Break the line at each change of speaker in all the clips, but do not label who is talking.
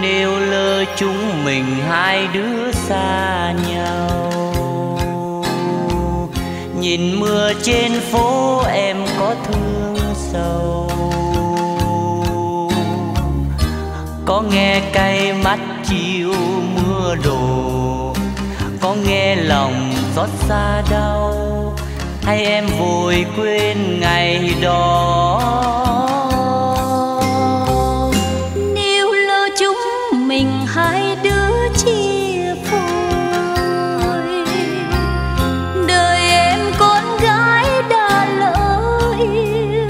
Nếu lỡ chúng mình hai đứa xa nhau, nhìn mưa trên phố em có thương sầu, có nghe cay mắt chiều mưa đổ, có nghe lòng xót xa đau, hay em vội quên ngày đó.
Nếu lỡ chúng mình hai đứa chia phôi, đời em con gái đã lỡ yêu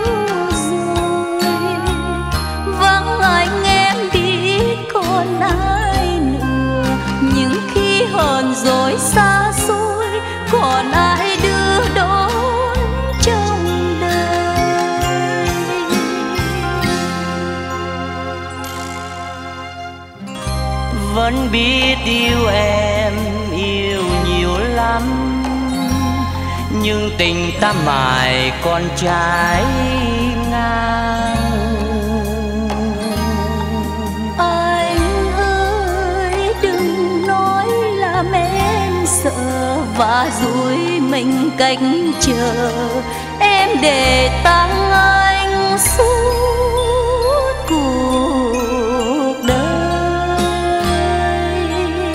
rồi. Vắng anh em biết còn ai nữa, những khi hờn dỗi xa xôi, còn ai đưa đón trong đời.
Vẫn biết yêu em yêu nhiều lắm, nhưng tình ta mãi còn trái ngang.
Anh ơi đừng nói làm em sợ, và dối mình cách chờ em để tặng anh suốt cuộc đời.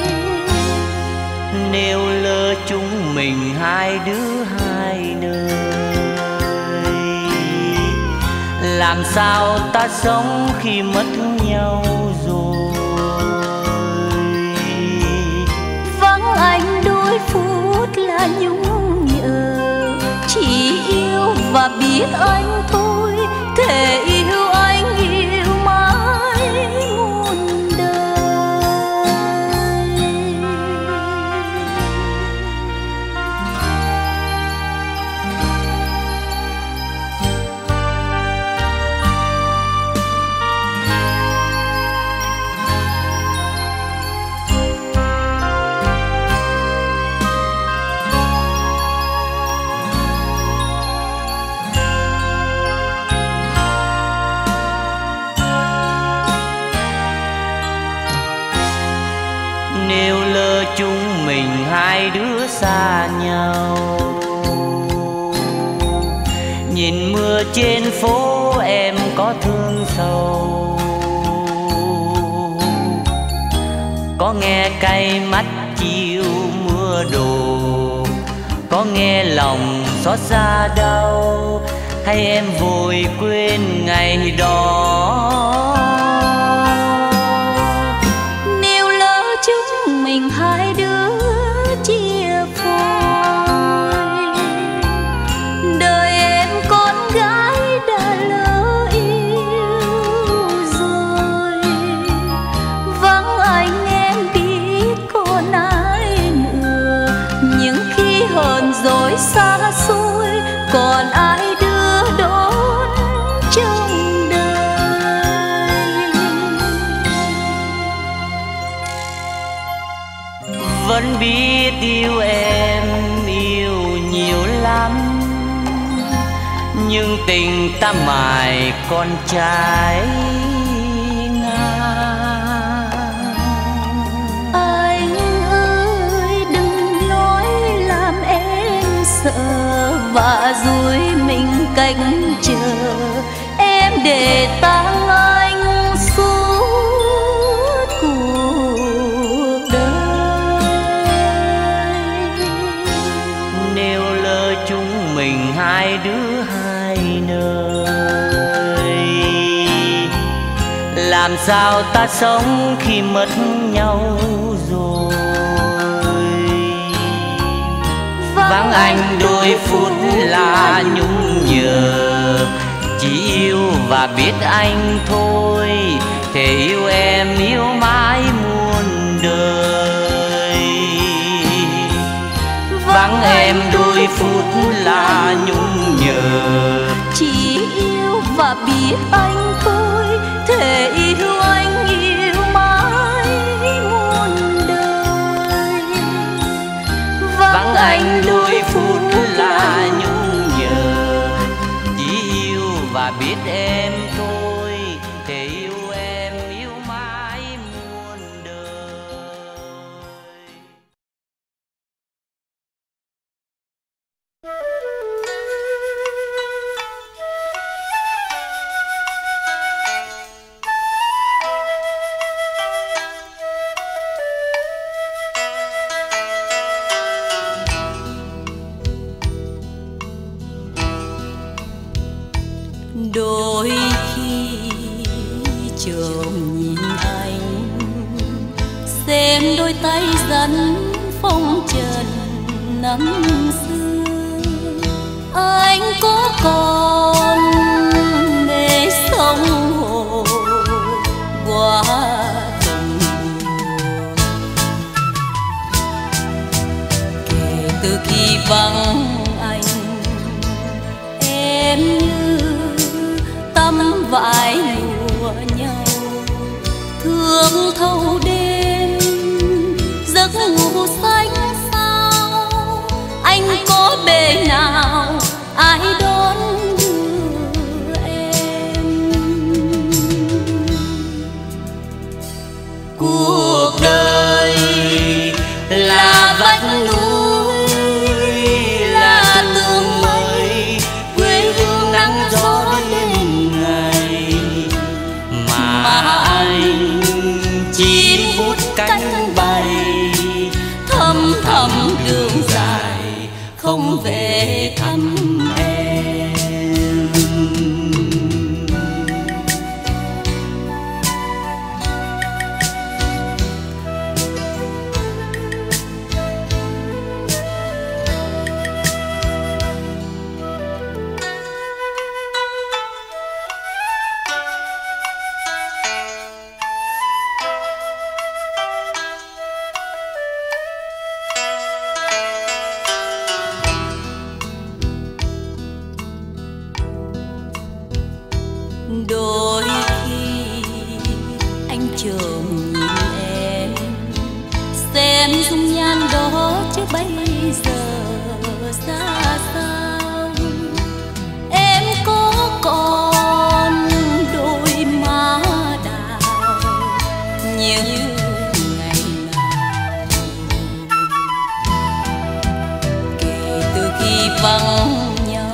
Nếu lỡ chúng mình hai đứa hai nơi, làm sao ta sống khi mất nhau rồi.
Vắng anh đôi phút là nhung nhớ, chỉ yêu và biết anh thôi, thề yêu anh yêu mãi muôn đời.
Nếu lỡ chúng mình hai đứa xa nhau, nhìn mưa trên phố em có thương sầu, có nghe cay mắt chiều mưa đổ, có nghe lòng xót xa đau, hay em vội quên ngày đó.
Mình hai đứa chia phôi, đời em con gái đã lỡ yêu rồi. Vắng anh em biết còn ai nữa, những khi hờn dỗi xa xôi, còn ai đưa đón trong đời.
Vẫn biết yêu em yêu nhiều lắm, nhưng tình ta mãi còn trái ngang.
Anh ơi đừng nói làm em sợ, và dối mình cách chờ em để tặng anh suốt cuộc đời.
Nếu lỡ chúng mình hai đứa hai nơi, làm sao ta sống khi mất nhau rồi. Vắng anh đôi phút là nhung nhớ, chỉ yêu và biết anh thôi, thề yêu em yêu mãi muôn đời. Vắng em đôi phút là nhung nhớ,
chỉ yêu và biết anh thôi, thề yêu anh yêu mãi muôn đời.
Vắng anh đôi phút là nhung nhớ, chỉ yêu và biết em thôi, thề yêu em yêu mãi
trộm nhìn anh, xem đôi tay rắn phong trần năm xưa. Anh có còn mê sông hồ qua từng mùa, kể từ khi vắng anh em như tấm vải lụa nhau, thương thâu đêm giấc ngủ xanh sao. Anh có bề nào ai đón đưa em?
Cuộc đời là vách núi, là tương mây, quê hương nắng gió đêm ngày, mà anh chỉ vút cánh bay thăm thầm đường dài không về thăm em.
Đôi khi anh trộm nhìn em, xem dung nhan đó chứ bây giờ ra sao. Em có còn đôi má đào như ngày nào, kể từ khi vắng nhau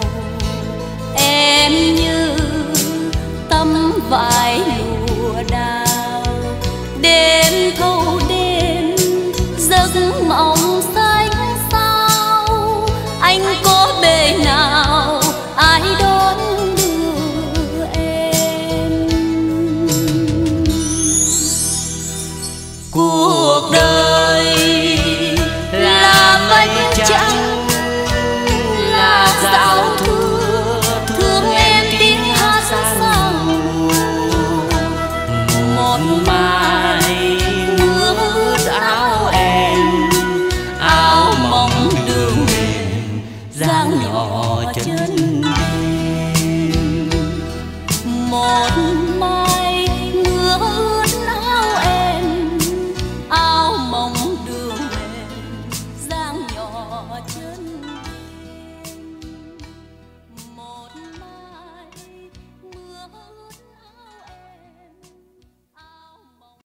em như tấm vải lụa đào. Đêm thâu đêm giấc mộng xanh sao. Anh có bề nào ai đón đưa em?
Cuộc đời là vách trắng, là giao thừa, thương em tiếng hát sang một mai mưa ướt áo em, áo mỏng đường mềm dáng nhỏ chân đêm.
Một mai mưa ướt áo em, áo mỏng đường mềm dáng nhỏ chân đêm. Một mai mưa ướt áo em, áo mỏng.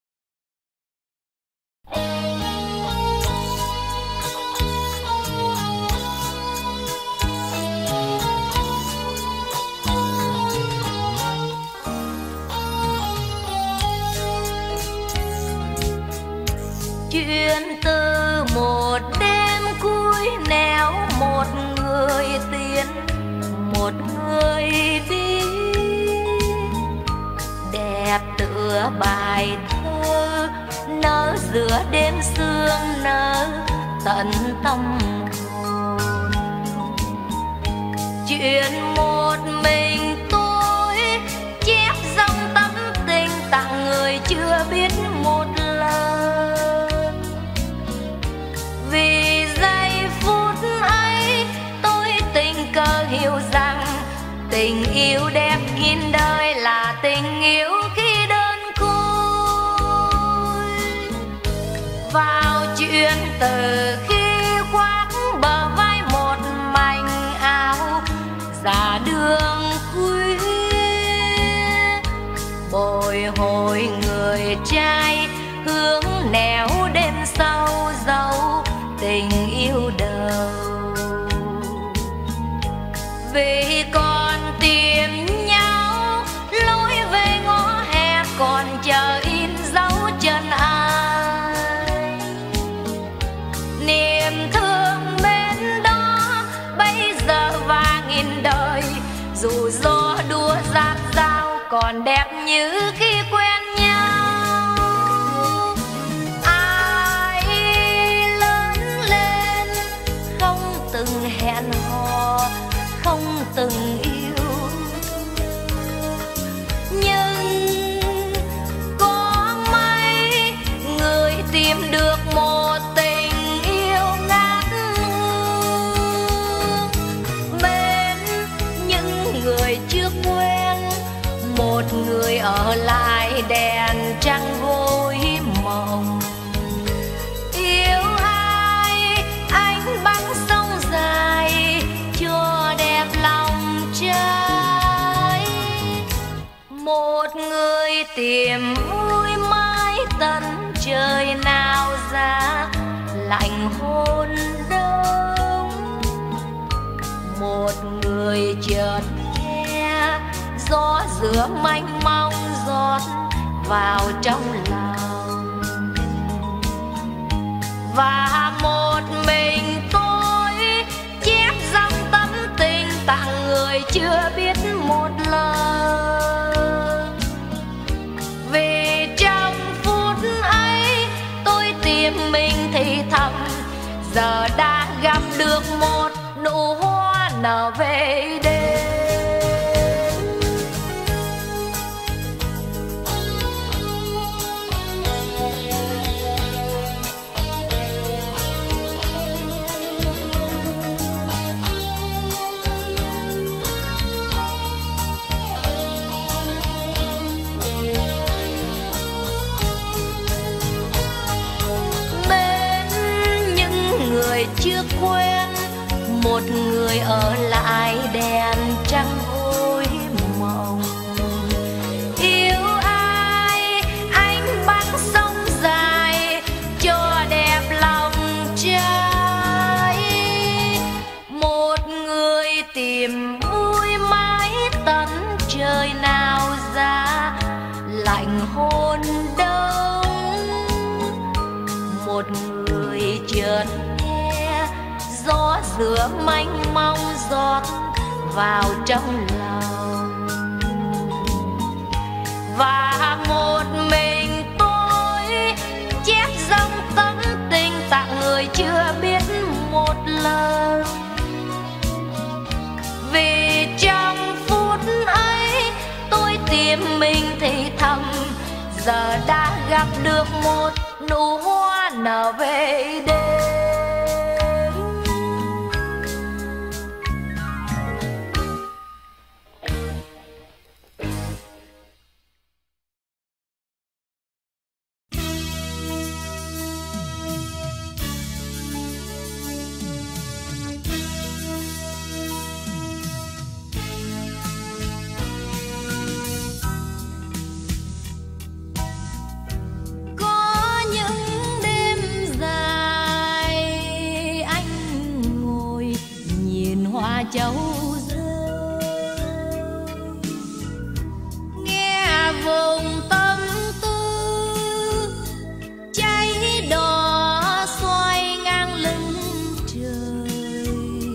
Chuyện từ một đêm cuối nẻo, một người tiến một người đi, đẹp tựa bài thơ nở giữa đêm sương nở tận tâm hồn. Chuyện một mình tôi chép dòng tâm tình tặng người chưa biết một lời. Vì giây phút ấy tôi tình cờ hiểu rằng tình yêu đẹp nghìn đời là tình yêu khi đơn côi. Vào chuyện từ khi khoác bờ vai một mảnh áo ra đường khuya, bồi hồi người trai hướng nẻo đêm sâu dấu tình yêu đầu. Vì còn tìm nhau lối về ngõ hè, còn chờ in dấu chân ai. Niềm thương mến đó bây giờ và nghìn đời, dù gió đua giạt dao còn đẹp như như khi quen nhau. Ai lớn lên không từng hẹn hò, không từng yêu, nhưng có mấy người tìm được một tình yêu ngát hương. Bên những người chưa quen, một người ở lại đèn trăng gối mộng. Yêu ai anh băng sông dài cho đẹp lòng trai. Một người tìm vui mãi tận trời nào ra lạnh hôn đông. Một người chợt nghe gió giữa mênh mông rót vào trong lòng, và một mình tôi chép dòng tâm tình tặng người chưa biết một lời. Vì trong phút ấy tôi tìm mình thì thầm, giờ đã gặp được một nụ hoa nở về đêm. Chưa quen, một người ở lại đèn trăng gối mộng. Yêu ai anh băng sông dài cho đẹp lòng trai. Một người tìm vui mãi tận trời nào ra lạnh hôn đông. Một người chợt gió giữa mênh mông rót vào trong lòng, và một mình tôi chép dòng tâm tình tặng người chưa biết một lời. Vì trong phút ấy tôi tìm mình thì thầm, giờ đã gặp được một nụ hoa nở về đêm. Châu rơi nghe vùng tâm tư cháy đỏ xoay ngang lưng trời.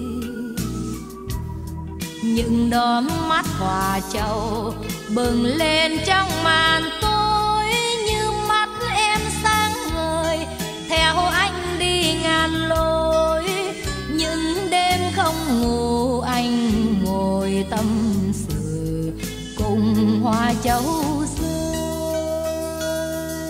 Những đốm mắt hoa châu bừng lên trong màn tối, như mắt em sáng ngời theo anh đi ngàn lối. Những đêm không ngủ anh ngồi tâm sự cùng hoa châu rơi.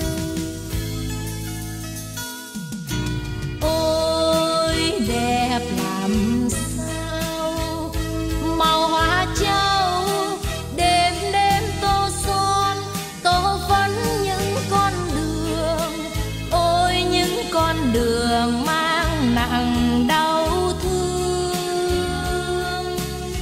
Ôi đẹp làm sao màu hoa châu, đêm đêm tô son tô phấn những con đường. Ôi những con đường mang nặng đau thương,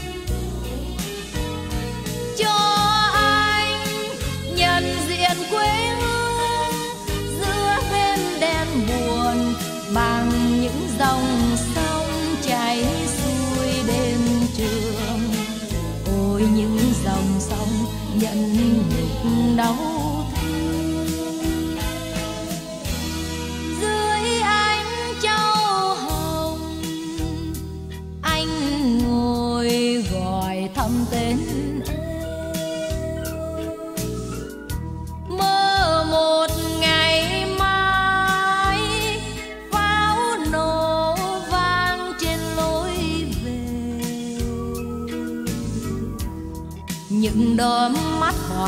cho anh nhận diện quê hương giữa đêm đen buồn, bằng những dòng sông chảy xuôi đêm trường. Ôi những dòng sông nhận nhục đau thương, dưới ánh châu hồng anh ngồi gọi thầm tên em.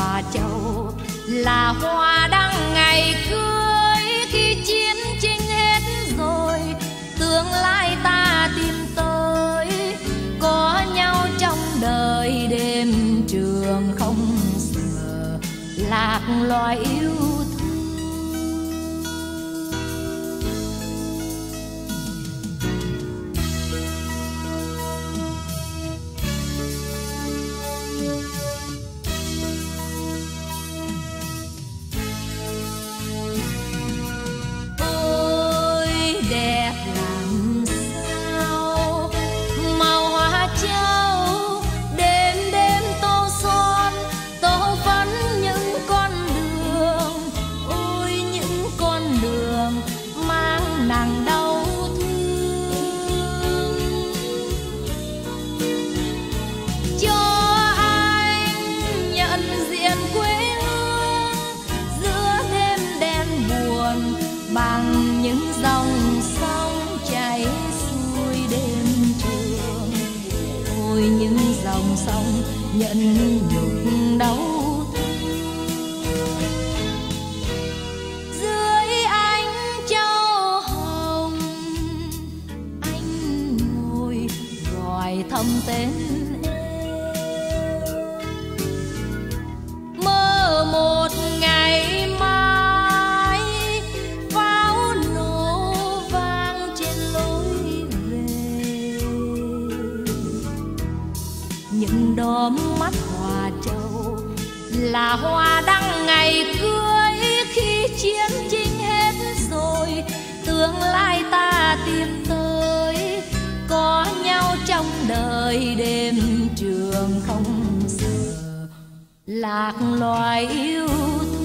Hòa Châu là hoa đăng ngày cưới. Khi chiến tranh hết rồi, tương lai ta tìm tới, có nhau trong đời đêm trường không sợ lạc loài yêu thương. Sông nhận nhục đau dưới ánh châu hồng, anh ngồi gọi thầm tên em. Mơ một ngày mai pháo nổ vang trên lối về, những đốm mắt Hòa Châu là hoa đăng ngày cưới. Khi chiến tranh hết rồi, tương lai ta tìm tới, có nhau trong đời đêm trường không sợ lạc loài yêu thương.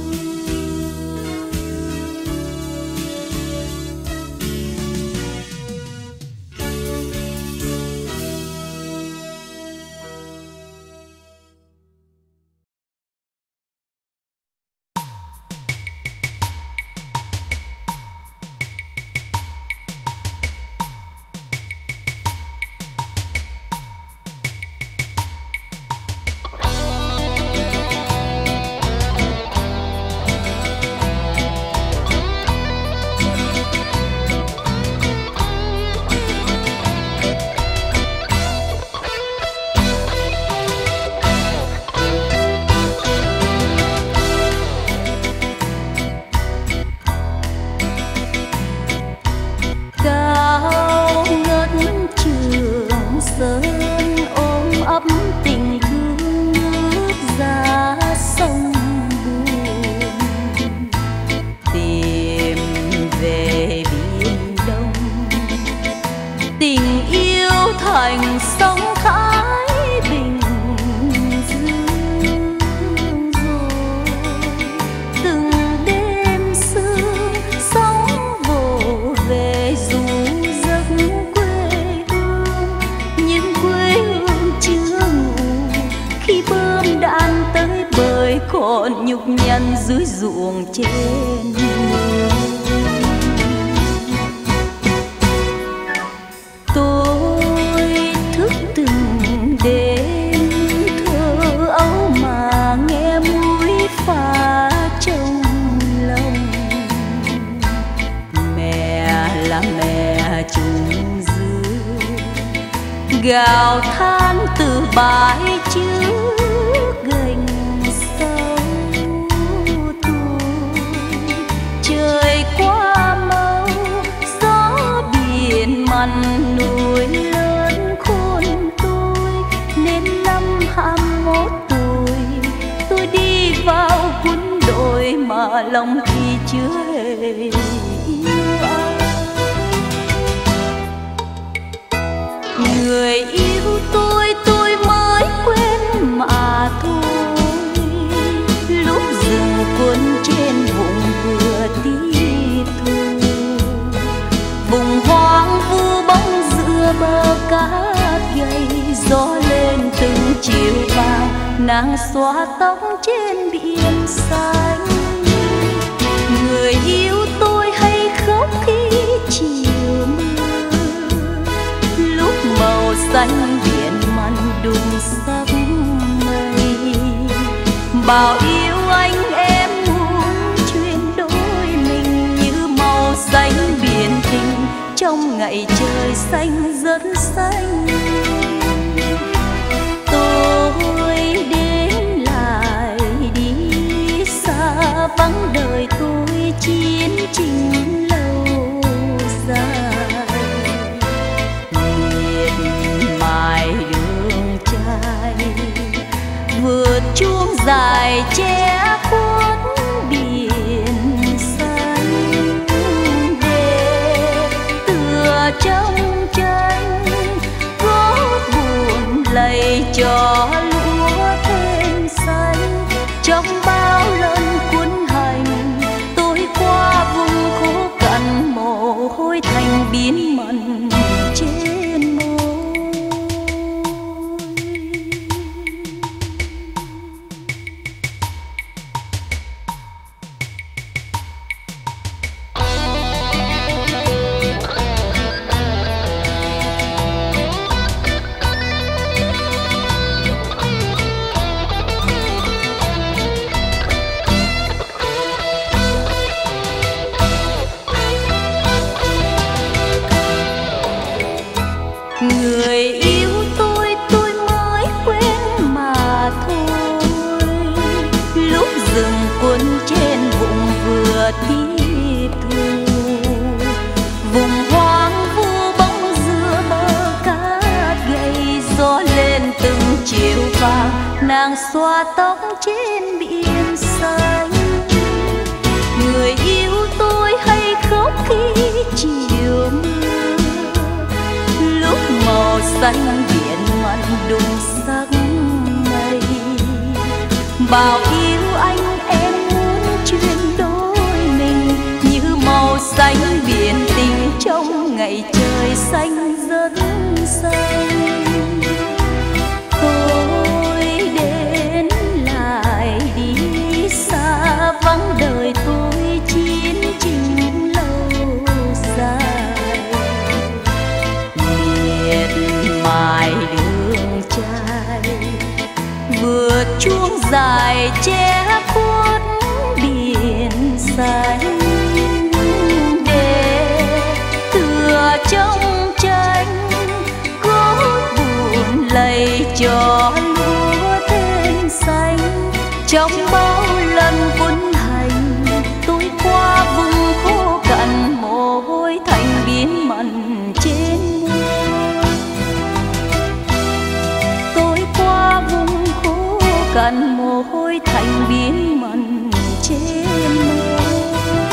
thành sông Thái Bình dương rồi. Từng đêm sương sóng vỗ về ru giấc quê hương, nhưng quê hương chưa ngủ khi bơm đạn tới bời còn nhục nhằn dưới ruộng trên núi. Gào than từ bãi trước gành sông tôi, trời quá mau gió biển mặn núi lớn khôn tôi. Nên năm 21 tuổi tôi đi vào quân đội mà lòng thì chưa hề yêu ai. Người yêu tôi mới quên mà thôi. Lúc dừng quân trên vùng vừa tí thu, vùng hoang vu bóng giữa bờ cát gầy, gió lên từng chiều vàng, nắng xóa tóc trên biển xanh. Người yêu tôi hay khóc khi chiều mưa, lúc màu xanh biển mặn đùng sắc mây. Bao yêu anh em muốn chuyển đổi mình như màu xanh biển tình trong ngày trời xanh rất xanh. Tôi đến lại đi xa vắng đời tôi chiến trình lâu dài, miệt mài đường trai vượt chuông dài che khuất biển xanh, để tựa trong tranh gót buồn lạy cho lúa thêm xanh. Trong bao lần cuốn hành tôi qua vùng khô cằn, mồ hôi thành biến mặn trên môi. Người yêu tôi mới quên mà thôi. Lúc rừng quân trên vùng vừa tiếp thu, vùng hoang vu bóng giữa bờ cát gầy, gió lên từng chiều vàng nàng xoa tóc trên biển xanh. Người yêu tôi hay khóc khi chiều mưa, lúc màu xanh biển mặn đùng sắc mây. Bảo yêu anh em muốn chuyển đổi mình như màu xanh biển tình trong ngày trời xanh rất xanh. Tôi đến lại đi xa vắng đời tôi chiến trình lâu dài, miệt mài đường trai vượt chuông dài che khuất biển xanh, để tựa trong tranh gót buồn lạy cho lúa thêm xanh. Trong bao lần quân hành tôi qua vùng khô cằn, mồ hôi thành biến mặn trên môi. Tôi qua vùng khô cằn, mồ hôi thành biến mặn trên môi.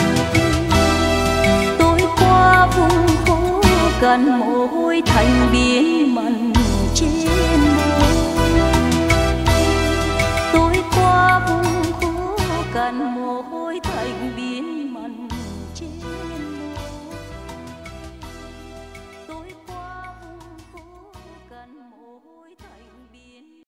Tôi qua vùng khô cằn, mồ hôi thành biến mặn trên môi. Tôi qua vùng khô cằn, mồ hôi thành biến mặn trên môi. Tôi qua vùng khô cằn, mồ hôi thành biến.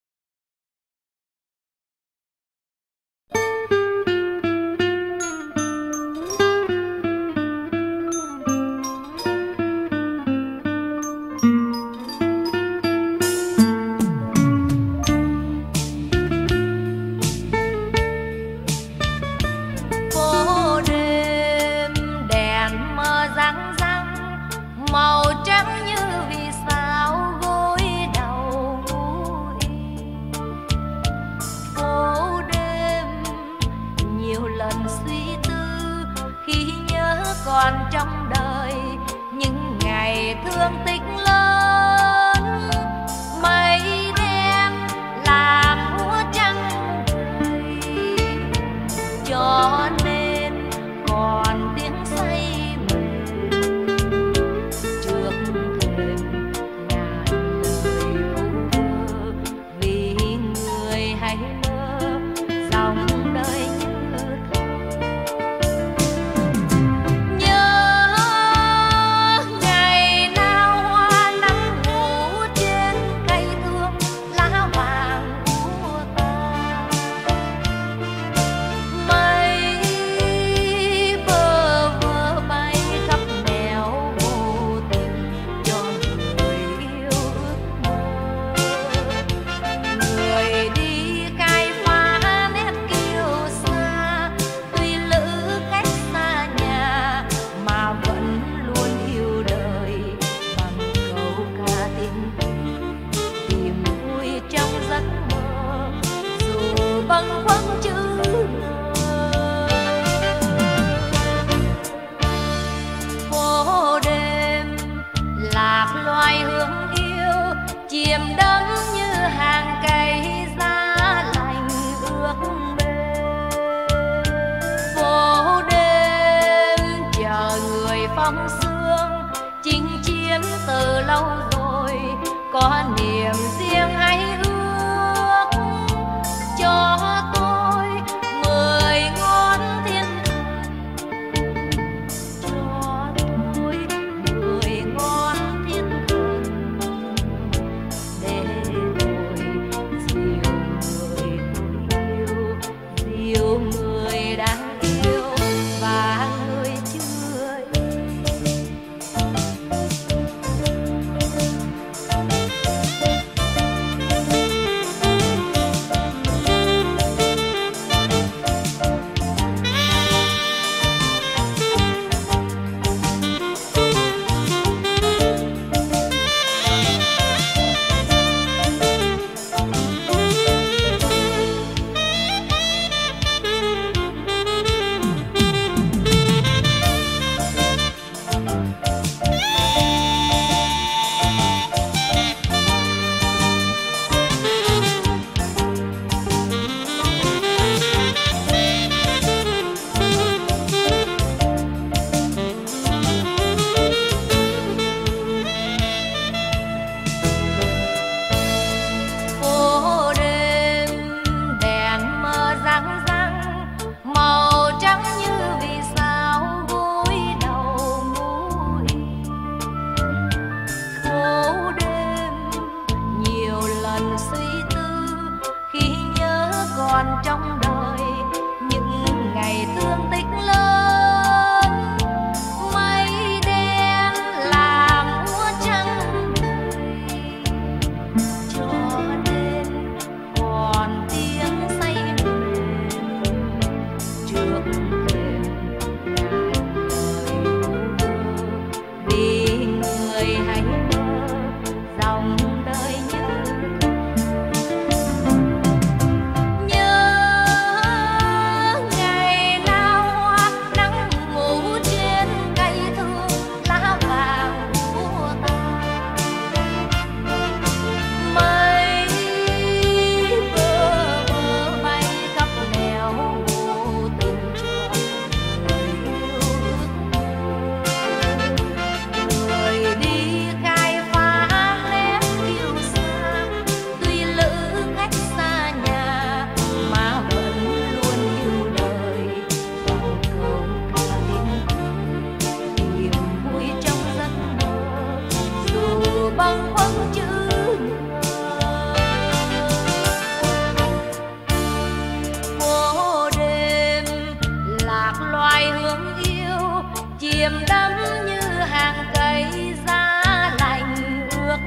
Phố đêm đèn mờ răng răng, màu trắng như vì sao gối đầu ngủ. Phố đêm nhiều lần suy tư khi nhớ còn trong đời những ngày thương tích lớn. Mây đen làm úa trăng cười, cho nên còn tiếng say mừng trước thềm ngàn lời âu thơ. Vì người hay mơ dòng đời như thơ, nhớ ngày nào hoa nắng ngủ trên cây thương lá vàng úa ta. Mây phong sương chinh chiến từ lâu rồi, có niềm riêng ấy ước cho tôi 10 ngón thiên thần, cho tôi 10 ngón thiên thần để tôi dìu người tôi yêu, dìu người đang yêu và người chưa yêu. Phố đêm đèn mờ răng răng, màu trắng như vì sao gối đầu mũi. Phố đêm nhiều lần suy tư khi nhớ còn trong đời những ngày thương tích lớn, mây đen làm úa trăng đầy, cho nên còn tiếng say mềm trước thềm ngàn lời u mơ. Vì người hãy mơ dòng đời nhớ ngày nào hoa nắng ngủ trên cây thương lá vàng úa tàn, mây vơ vơ bay khắp nẻo vô tình cho người đi khai phá nét yêu xa, tuy lữ cách xa nhà mà vẫn luôn yêu đời, bằng câu ca tiếng cười niềm vui trong giấc mơ dù bâng khuâng chữ ngờ. Phố đêm lạc loài hương yêu chiêm đắm như hàng cây giá lạnh ước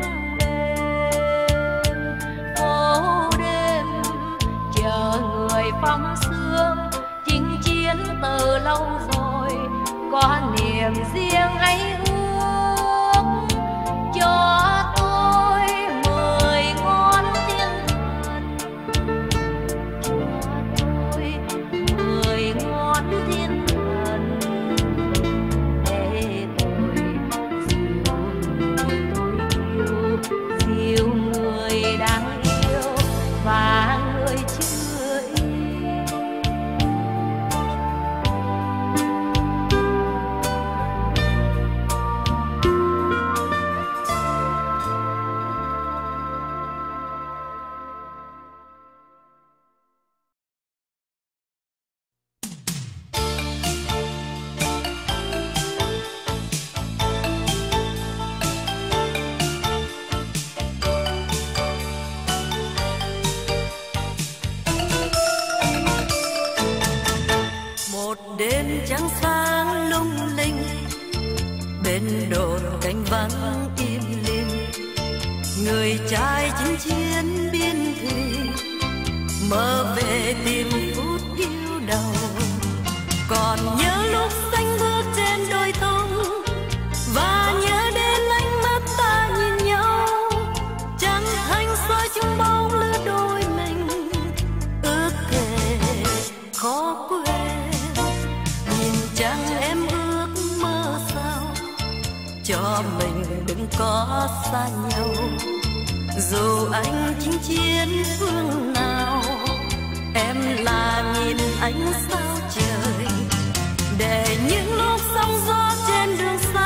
mềm. Phố đêm chờ người phong sương chinh chiến từ lâu rồi, có niềm riêng ấy ước cho tôi 10 ngón thiên thần, cho tôi 10 ngón thiên thần để tôi dìu người tôi yêu, dìu người đang yêu và người chưa yêu.
Một đêm trăng sáng lung linh, bên đồn cánh vắng im lìm, người trai chinh chiến biên thùy mơ về tìm phút yêu đầu. Còn nhớ lúc xanh bước trên đồi thông và nhớ đến ánh mắt ta nhìn nhau, trăng thanh soi chung bóng lứa đôi mình, ước thề khó quên. Nhìn trăng em ước mơ sao cho mình đừng có xa nhau, dù anh chinh chiến phương nào em là nghìn ánh sao trời, để những lúc sóng gió trên đường xa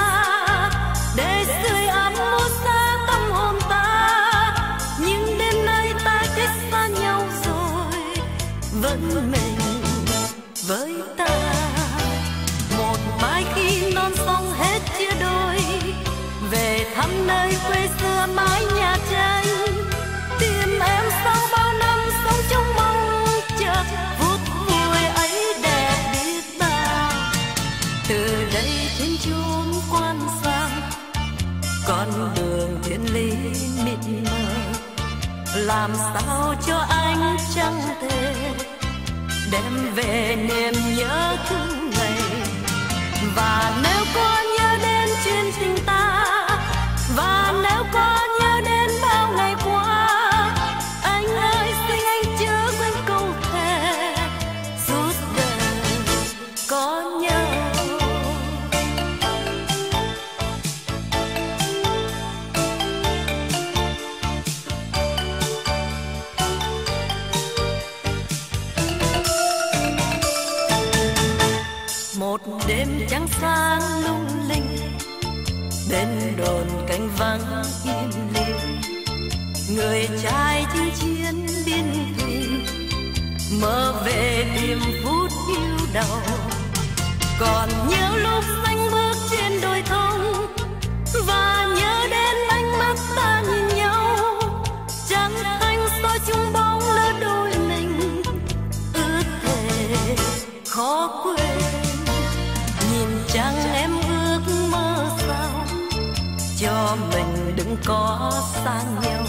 với ta. Một mai khi non sông hết chia đôi, về thăm nơi quê xưa mái nhà tranh, tìm em sau bao năm sống trong mong chờ, phút vui ấy đẹp biết bao. Từ đây trên chốn quan sang, con đường thiên lý mịt mờ, làm sao cho anh chẳng thể đem về niềm nhớ thương ngày. Và nếu có nhớ đến chuyến tình ta, và nếu có nhớ đến bao ngày qua, anh ơi xin anh chớ quên câu thề suốt đời có nhau. Một đêm trăng sáng lung linh, bên đồn cánh vắng im lìm, người trai chinh chiến biên thùy mơ về tìm phút yêu đầu. Còn nhớ lúc xanh bước trên đồi thông, và nhớ đến ánh mắt ta nhìn nhau, trăng thanh soi chung bóng lỡ đôi mình, ước thề khó quên. Nhìn trăng em ước mơ sao cho mình đừng có xa nhau,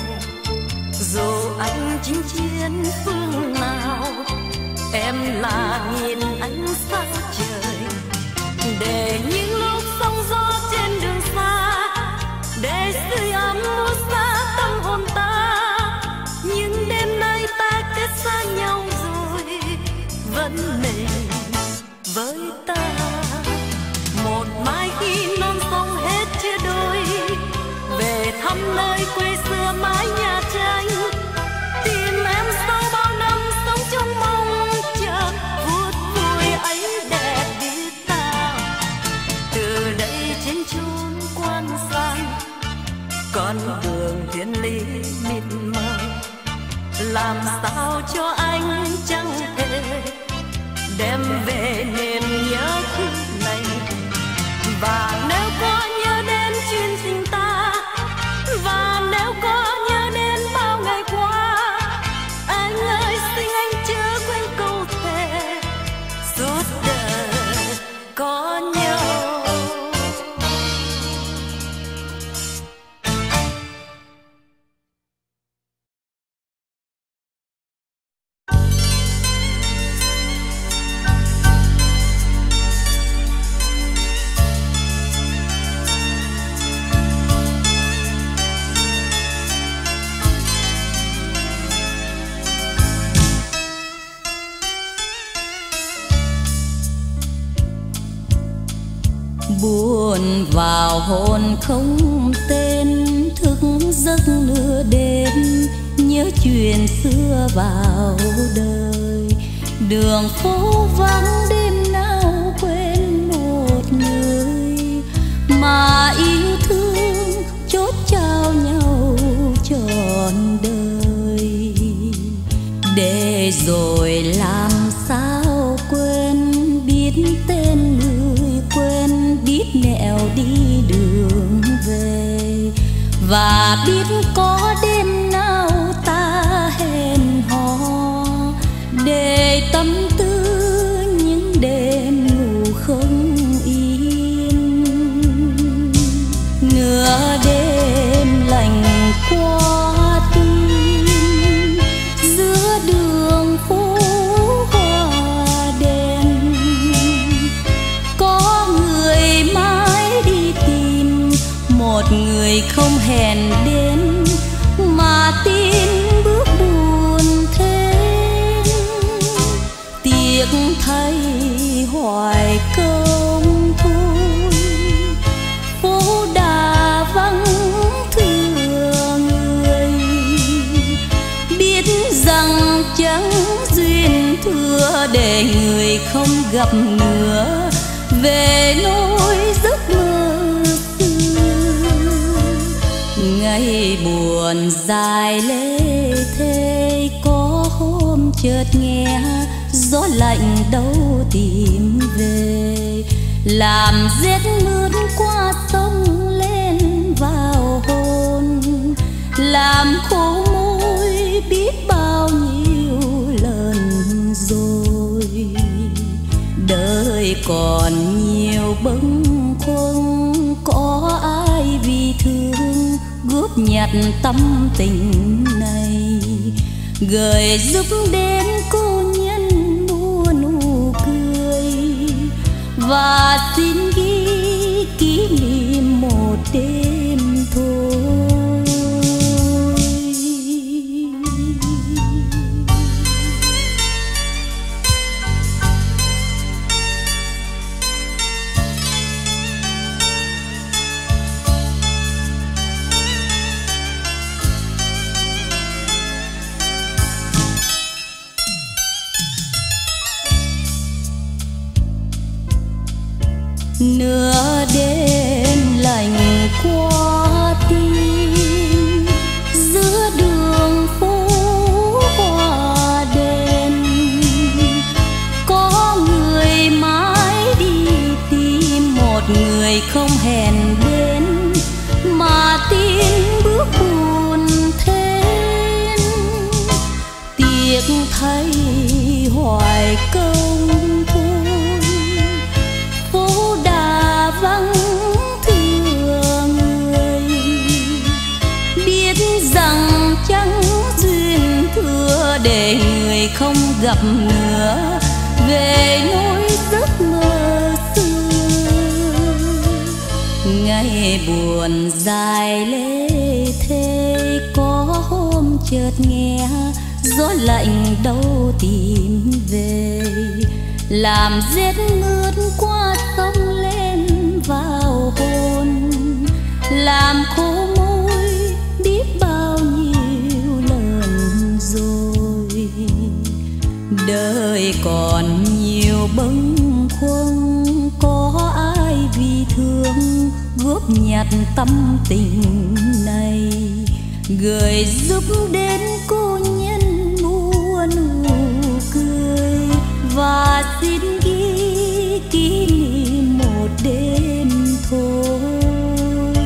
dù anh chinh chiến phương nào, em là nghìn ánh sao trời. Để những lúc sóng gió trên đường xa, để sưởi ấm mút xa tâm hồn ta. Nhưng đêm nay ta kết xa nhau rồi, vẫn mình với ta. Một mai khi non sông hết chia đôi, về thăm nơi quê xưa mái nhà tranh, tìm em sau bao năm sống trong mong chờ, phút vui ấy đẹp biết bao. Từ đây trên chốn quan sang, con đường thiên lý mịt mờ, làm sao cho anh chẳng thể đem về niềm nhớ thương này. Và nếu có nhớ đến chuyến tình ta, và nếu có nhớ đến bao ngày qua, anh ơi xin anh chớ quên câu thề suốt đời có nhau.
Buồn vào hồn không tên, thức giấc nửa đêm, nhớ chuyện xưa vào đời. Đường phố vắng đêm nào quên một người, mà yêu thương chốt trao nhau trọn đời. Để rồi làm sao quên biết tên người, quên biết nẻo đi đường về. Và biết có đêm nào ta hẹn hò, để tâm tư những đêm ngủ không yên. Nửa đêm lạnh qua tim, giữa đường phố hoa đèn, có người mãi đi tìm một người không hẹn đến, mà tin bước buồn thêm. Tiếc thay hoài công thôi, phố đà vắng thưa người. Biết rằng chẳng duyên thừa, để người không gặp nữa, về nỗi giấc mơ xưa. Ngày buồn dài lê thê, có hôm chợt nghe gió lạnh đâu tìm về, làm rét mướt qua sông lên vào hồn, làm khô môi biết bao nhiêu lần rồi. Đời còn nhiều bâng khuâng, có ai vì thương góp nhặt tâm tình này, gửi giúp đến cô nhân mua nụ cười, và xin ghi kỷ niệm một đêm thôi. Nửa đêm lạnh qua tim, giữa đường phố hoa đèn, có người mãi đi tìm một người không hẹn đến, mà tin bước buồn thêm. Tiếc thấy hoài công thôi, phố đà vắng thưa người, biết rằng chẳng duyên thừa để người không gặp nữa, về nỗi giấc mơ xưa. Ngày buồn dài lê thê, có hôm chợt nghe gió lạnh đâu tìm về, làm rét mướt qua sông lên vào hồn, làm khô môi biết bao nhiêu lần rồi. Đời còn nhiều bâng khuâng, có ai vì thương góp nhặt tâm tình này, gửi giúp đến cô nhân mua nụ cười, và xin ghi kỷ niệm một đêm thôi.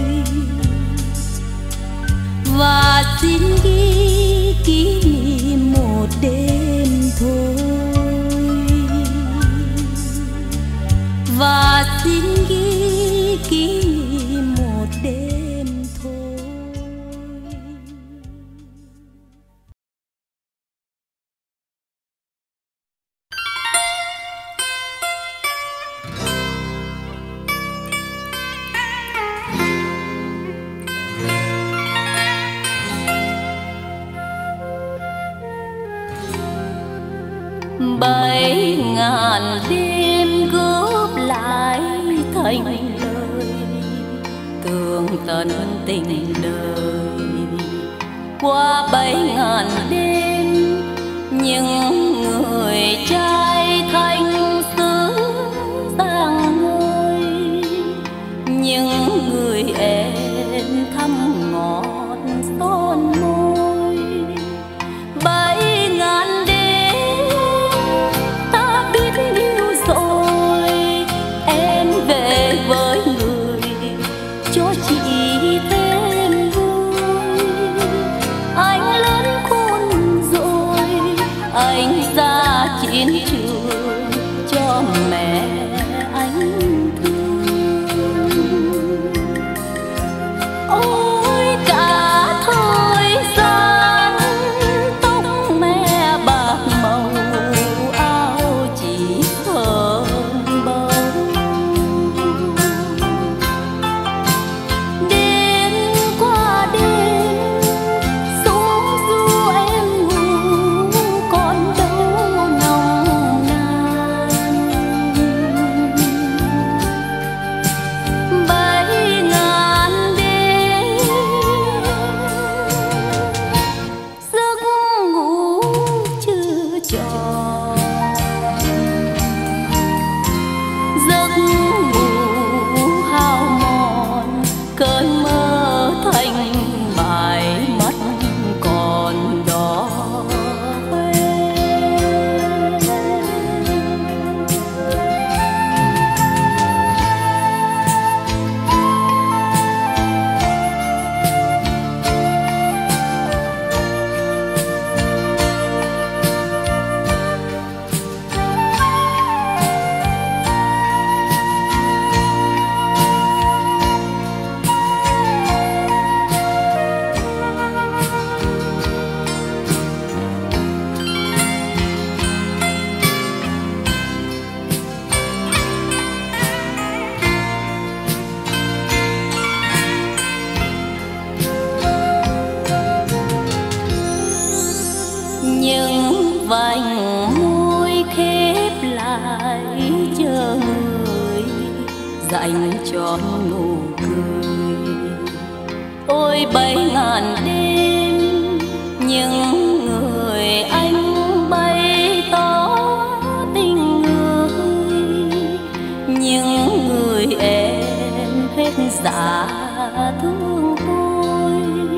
Và xin ghi kỷ niệm một đêm thôi. Và xin ghi kỷ niệm một đêm thôi. Bảy ngàn đêm góp lại thành lời, tường tận tình đời. Qua 7.000 đêm, những người trai thanh xứ sang ngôi, những người em thăm ngọt son môi. 7.000 đêm ta biết yêu rồi, em về với người cho chị thêm vui. Anh lớn khôn rồi, anh ra chiến trường chờ người dành cho nụ cười. Ôi 7.000 đêm những người anh bày tỏ tình người, những người em hết dạ thương tôi.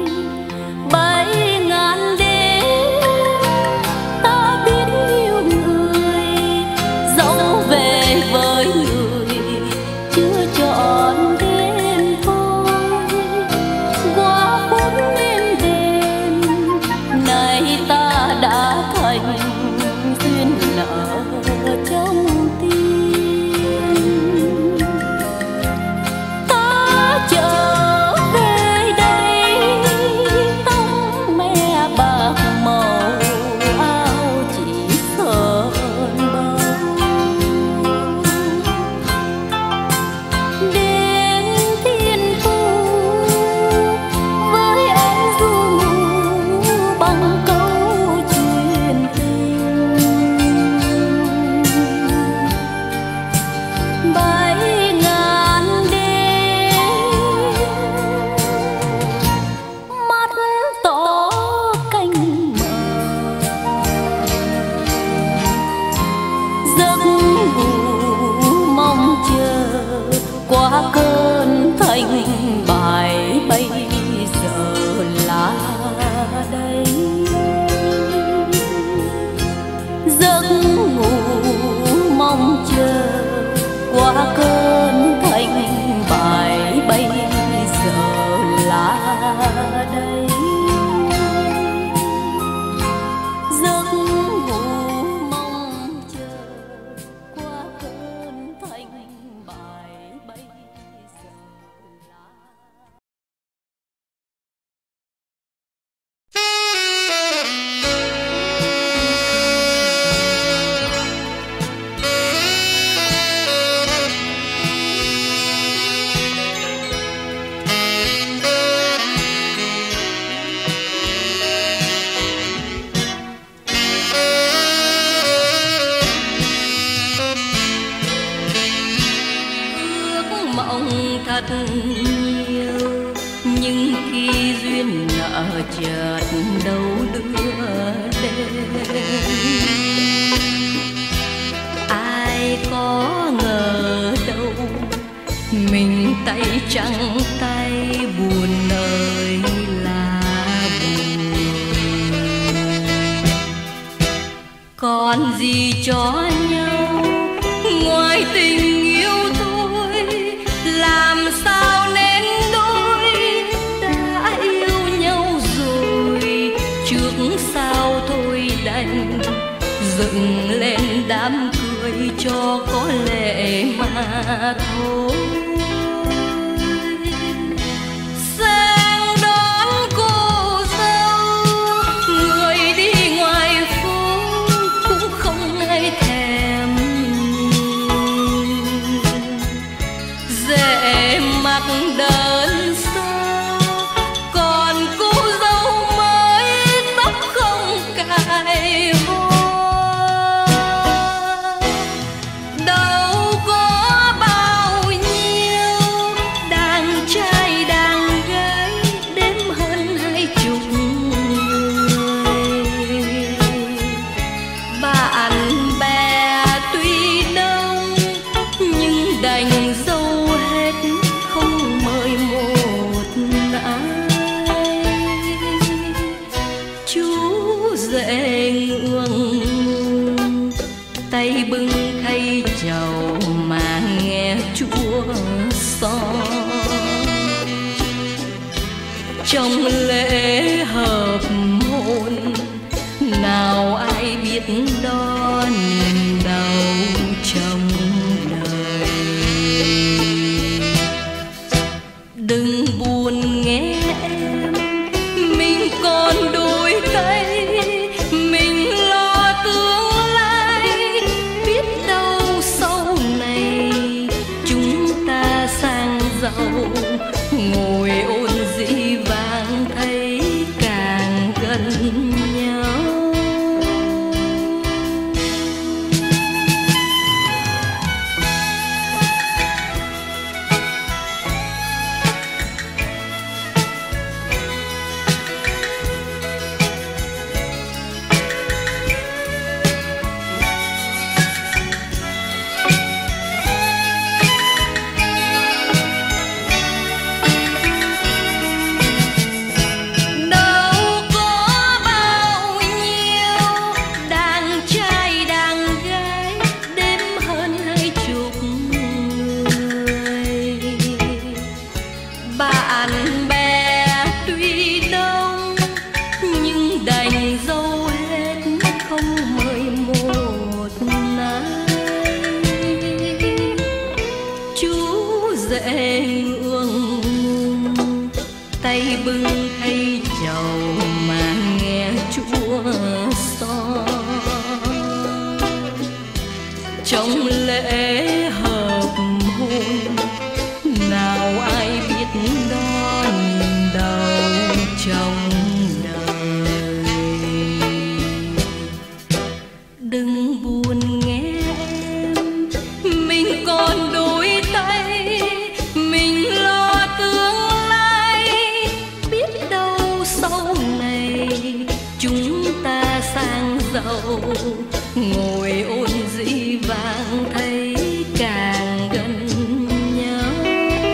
7.000 đêm ta biết yêu người, dẫu về với người chưa chọn đêm thôi. Qua 4 đêm nay ta đã thành duyên nợ trong tim. Ta trở về đây tóc me bạc màu, áo chỉ sơn bông. Đến thiên thu với em du bằng câu chuyện tình. 7.000 đêm mắt tỏ canh mờ, giấc ngủ mong chờ qua cơn thanh bài. Bây giờ là đây giấc ngủ mong chờ qua cơn thanh bài. Bây giờ là đây giấc ngủ mong chờ qua cơn thanh bài. Bây giờ là ước mộng thật nhiều, nhưng khi duyên nợ chợt đâu đưa đến. Ai có ngờ đâu mình tay trắng tay buồn ơi là buồn. Còn gì cho nhau ngoài tình yêu thôi, làm sao nên đôi đã yêu nhau rồi. Trước sau thôi đành dựng lên đám cười cho có lệ mà thôi. Sang đón cô dâu, người đi ngoài phố cũng không ai thèm nhìn. Rễ mặc đơn sơ, còn cô dâu mới tóc không cài hoa. Đâu có bao nhiêu đàn trai đàn gái đếm hơn 20 người. Bạn bè tuy đông nhưng đành dâu hết không mời một ai. Chú rể ngượng tay bưng khay chầu mà nghe chua xót. Trong lễ hợp hôn nào ai biết đó niềm đau trong đời. Đừng buồn nghe em, mình còn đôi tay, mình lo tương lai. Biết đâu sau này chúng ta sang giàu, ngồi ôn dĩ vang thấy càng gần nhau. tay bưng khay trầu mà nghe chua xót. Trong lễ hợp hôn nào ai biết đón đầu trong đời. Đừng buồn nghe em, mình còn đôi tay, mình lo tương lai. Biết đâu sau này chúng ta sang giàu, ngồi ôn dĩ vãng thấy càng gần nhau.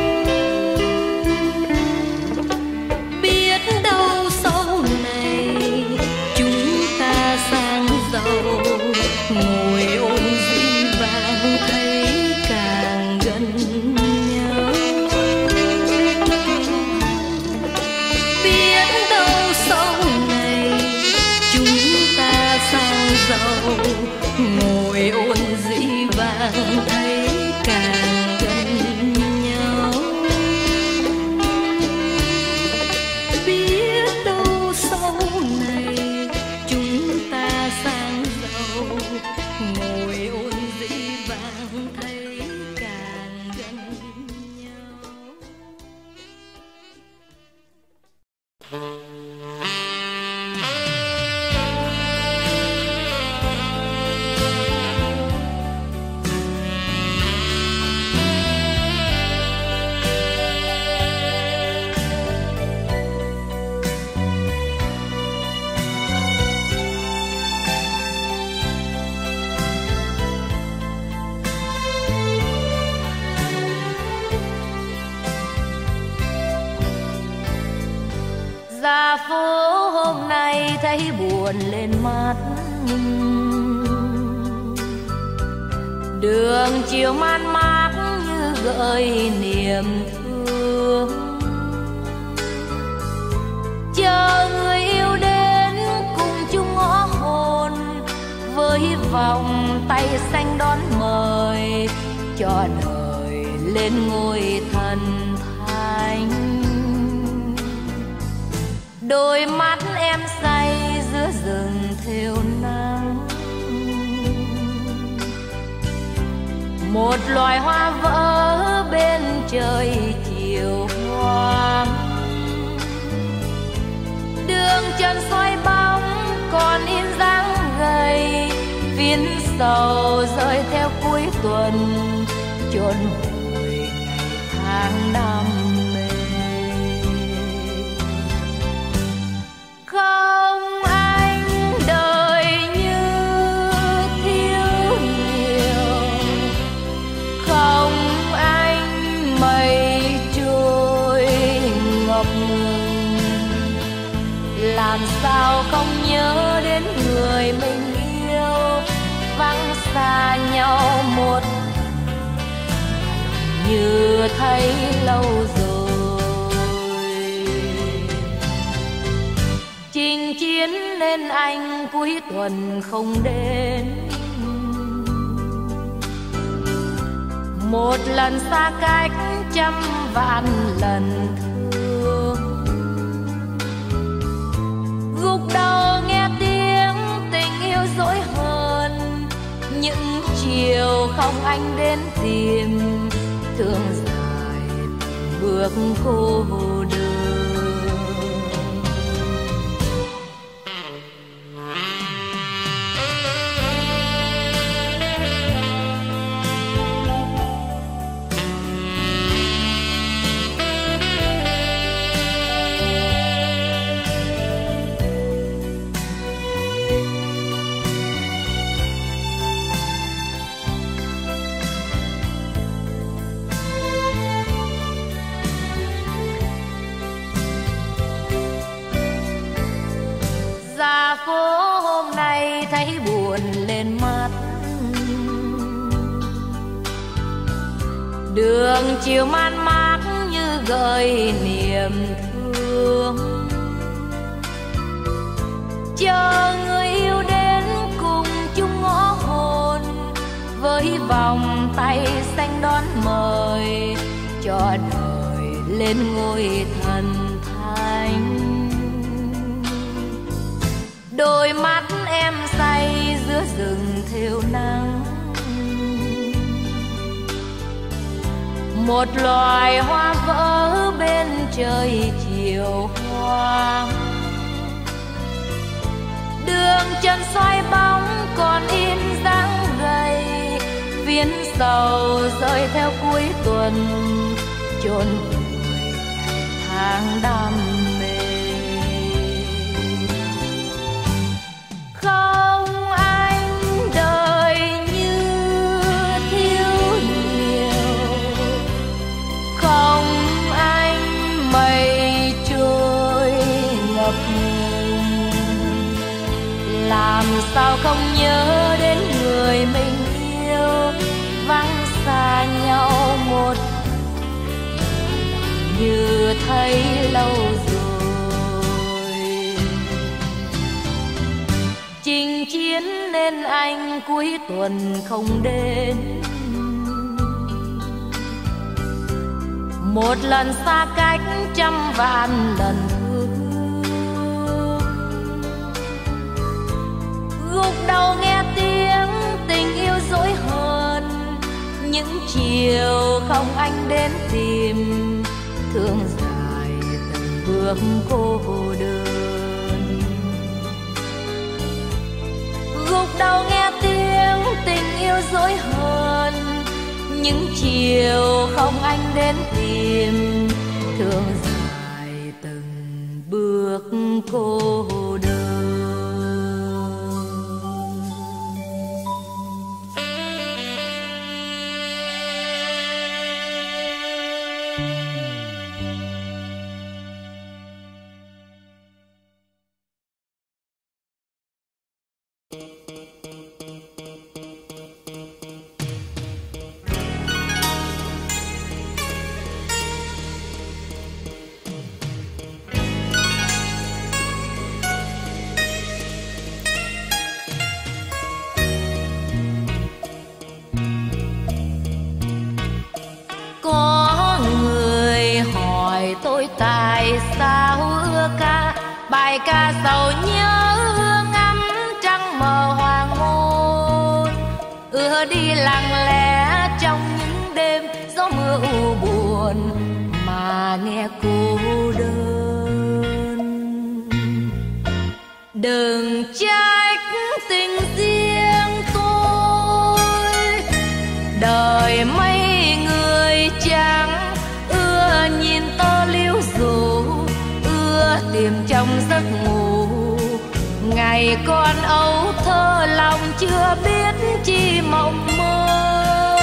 Biết đâu sau này chúng ta sang giàu, ngồi ôn dĩ vãng thấy càng gần nhau. Biết đâu sau này chúng ta sang giàu, ngồi ôn dĩ vãng thấy càng gần nhau. Biết đâu sau này chúng ta sang giàu, ngồi ôn dĩ vãng thấy càng gần nhau.
Ra phố hôm nay thấy buồn lên mắt, đường chiều man mác như gợi niềm thương. Chờ người yêu đến cùng chung ngõ hồn, với vòng tay xanh đón mời, cho đời lên ngôi thần thánh. Đôi mắt em say giữa rừng thêu nắng, một loài hoa vỡ bên trời chiều hoang. Đường chân xoay bóng còn in dáng gầy, phiến sầu rơi theo cuối tuần, chôn vùi ngày tháng đam mê. Không anh đời như thiếu nhiều, không anh mây trôi ngập ngừng. Làm sao không nhớ đến người mình yêu, vắng xa nhau một như thấy lâu rồi. Chinh chiến nên anh cuối tuần không đến, một lần xa cách trăm vạn lần thương. Gục đầu nghe tiếng tình yêu dỗi hơn, những chiều không anh đến tìm, thương dài bước cô đơn. Ra phố hôm nay thấy buồn lên mắt, đường chiều man mác như gợi niềm thương. Chờ người yêu đến cùng chung ngõ hồn, với vòng tay xanh đón mời, cho đời lên ngôi thần thánh. anh. Đôi mắt em say giữa rừng thêu nắng, một loài hoa vỡ bên trời chiều hoang. Đường chân xoay bóng còn in dáng gầy, viên sầu rơi theo cuối tuần chôn vùi tháng đam mê. Không anh đời như thiếu nhiều, không anh mây trôi ngập ngừng. Làm sao không nhớ đến người mình yêu, vắng xa nhau một như thấy lâu rồi. Chinh chiến nên anh cuối tuần không đến, một lần xa cách trăm vạn lần thương. Gục đầu nghe tiếng tình yêu dối hờn, những chiều không anh đến tìm, thương dài từng bước cô đơn. Gục đầu nghe tiếng tình yêu dối hờn, những chiều không anh đến tìm, thương dài từng bước cô đơn. Tại sao ưa ca bài ca sầu nhớ, ưa ngắm trăng mờ hoàng hôn, ưa đi lặng lẽ trong những đêm gió mưa u buồn mà nghe cô đơn. Đừng trách tình riêng tôi, đời mấy người chẳng ưa nhìn tơ liễu dù, ưa tìm trong giấc ngủ. Ngày con ấu thơ lòng chưa biết chi mộng mơ,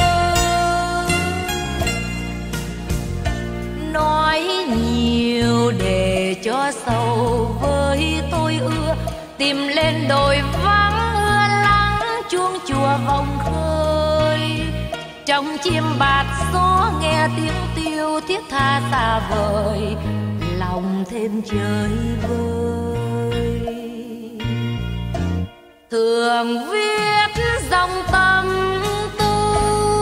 nói nhiều để cho sầu với tôi ưa tìm lên đồi vắng, ưa lắng chuông chùa vòng khơi. Trong chim bạt gió nghe tiếng tiêu thiết tha xa vời, lòng thêm chơi vơi. Thường viết dòng tâm tư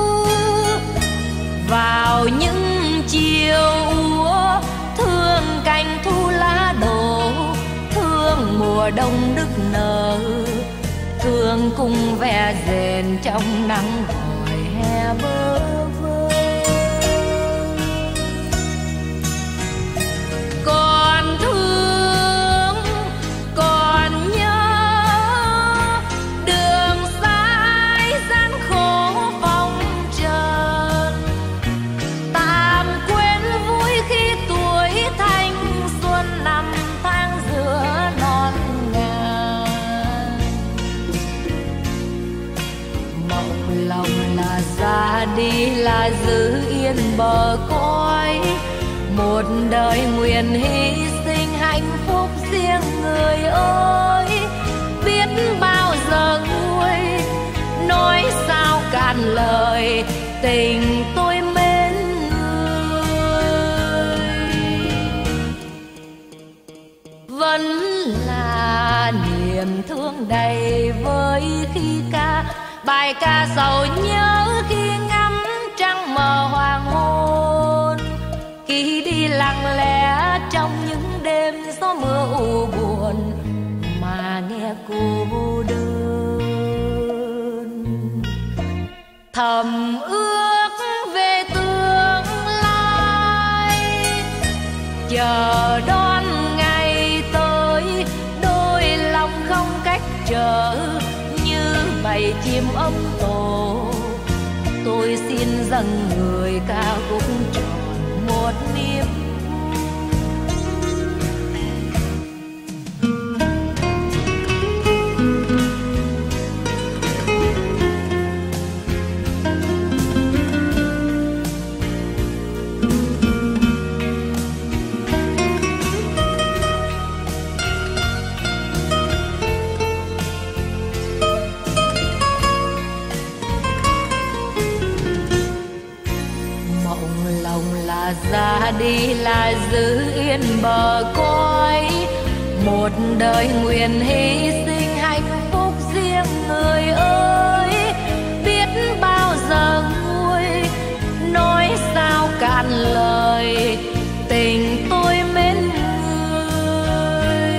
vào những chiều úa, thương cành thu lá đổ, thương mùa đông nức nở, thương cung ve rền trong nắng vòi hè bơ vơ. Còn thương còn nhớ đường dài gian khổ vòng trần, tạm quên vui khi tuổi thanh xuân năm tháng giữa non ngàn. Mộng lòng là ra đi là giữ yên bờ cõi, một đời nguyện hy sinh hạnh phúc riêng người ơi. Biết bao giờ nguôi nói sao cạn lời, tình tôi mến người vẫn là niềm thương đầy vơi khi ca bài ca sầu nhớ, khi ngắm trăng mờ hoàng hôn, khi đi lặng lẽ trong những đêm
cô đơn. Thầm ước về tương lai, chờ đón ngày tới, đôi lòng không cách trở như bầy chim ấm tổ. Tôi xin dâng người ca khúc tròn một niềm. Ra đi là giữ yên bờ cõi, một đời nguyện hy sinh hạnh phúc riêng người ơi. Biết bao giờ nguôi nói sao cạn lời, tình tôi mến người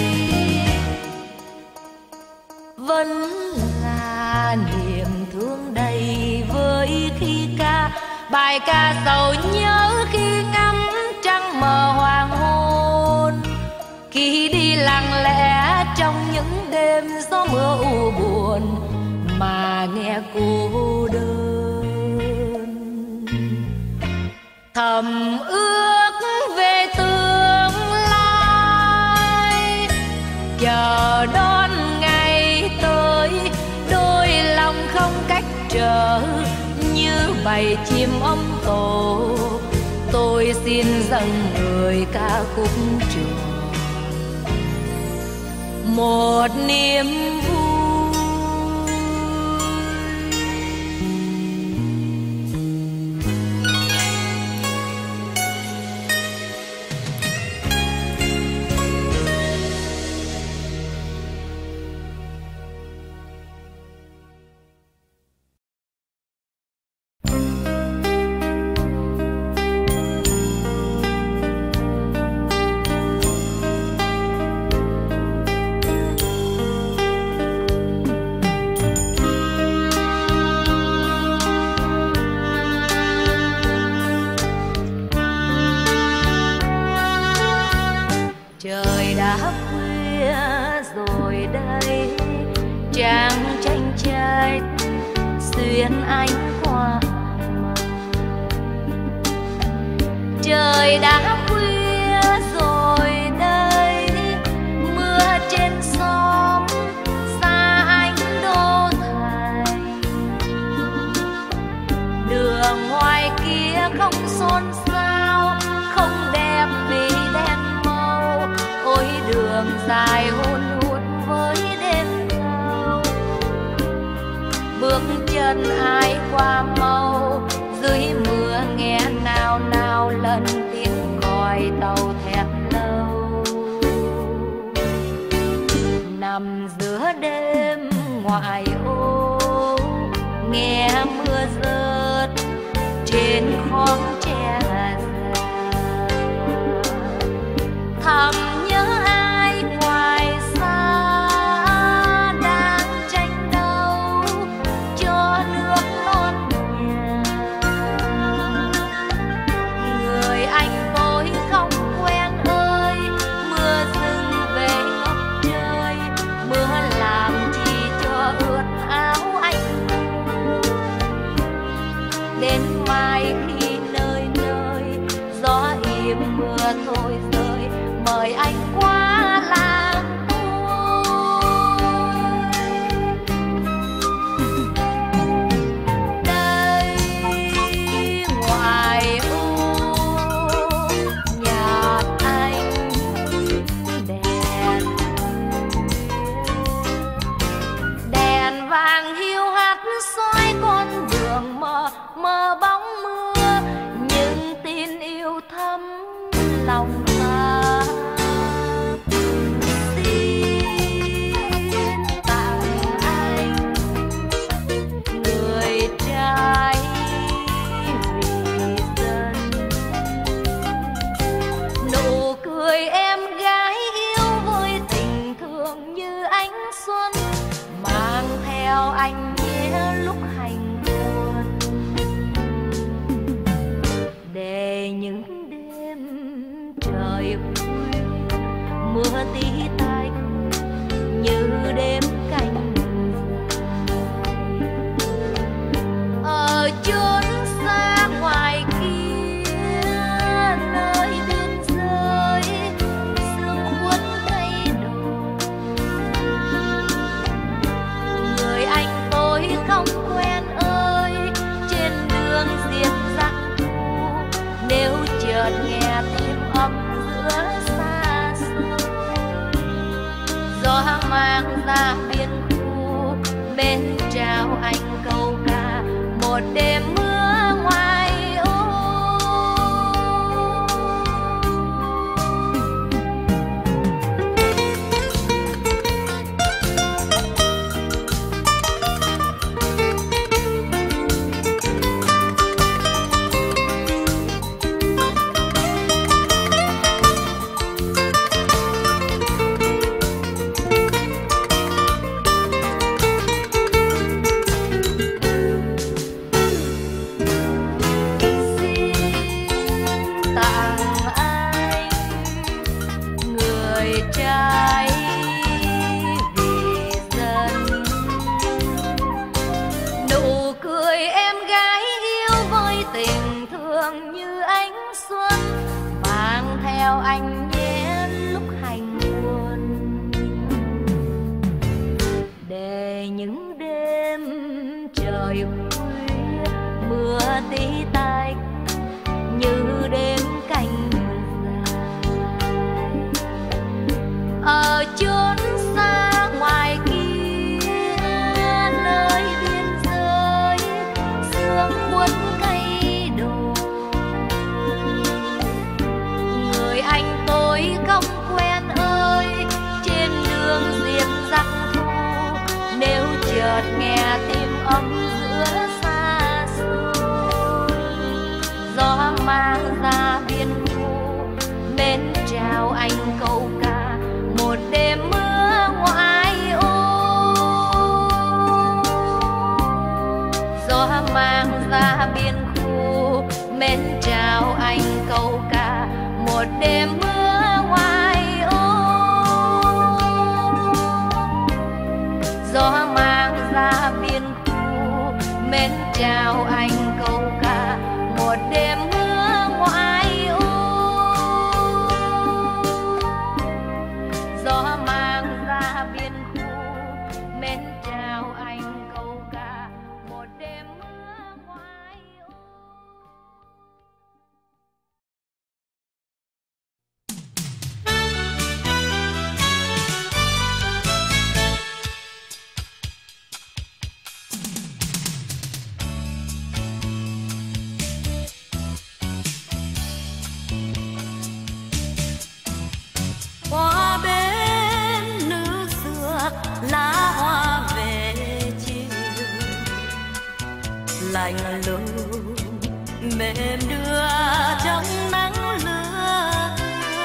vẫn là niềm thương đầy vơi khi ca bài ca sầu nhớ khi ngắm trăng mờ hoàng hôn, khi đi lặng lẽ trong những đêm gió mưa u buồn mà nghe cô đơn. Thầm ước về tương lai, chờ đón ngày tới, đôi lòng không cách trở như bầy chim ấm tổ. Tôi xin dâng người ca khúc tròn một niềm vui. Trời đã khuya rồi đây, chàng tranh trách xuyên ánh qua mờ. Trời đã khuya rồi đây, mưa trên xóm xa ánh đô thành. Đường ngoài kia không xôn xao, không đẹp vì đen màu. Ôi đường dài hun hút với đêm thâu, bước chân ai qua màu. Dưới mưa nghe nào nào lần tiếng còi tàu thét lâu. Nằm giữa đêm ngoại ô, nghe mưa rớt trên khóm tre già. Thầm nhớ ai ngoài xa đang tranh đấu cho nước non nhà. Người anh tôi không quen ơi, mưa dừng về góc trời. Mưa làm chi cho ướt áo anh. Đến mai khi nơi nơi gió im mưa thôi rơi, mời anh qua làng tôi. Đây ngoài ô nhà anh đèn vàng hiu hắt soi con đường mờ mờ bóng mưa. Nhưng tin yêu thắm lòng ta, xin tặng anh người trai vì dân. Nụ cười em gái yêu với tình thương như ánh
theo anh nhé lúc hành buồn, để những đêm trời khuya mưa tí tách như đêm canh dài ở chốn xa ngoài kia, nơi biên giới sương cuốn cây đồi. Người anh tôi không quen ơi, trên đường diêm dặc thu, nếu chợt nghe tim ấm giữa xa xôi, gió mang ra biên khu mến chào anh câu ca một đêm mưa ngoại ô. Gió mang ra biên khu mến chào anh câu ca một đêm mưa ngoại ô. Gió mang ra biên khu mến chào anh câu ca một đêm mưa ngoại ô. Gió mang ra biên khu mến chào anh câu ca một đêm mưa ngoại ô.
Qua bên nước xưa lá hoa về chiều, lạnh lùng mềm đưa trong nắng lửa.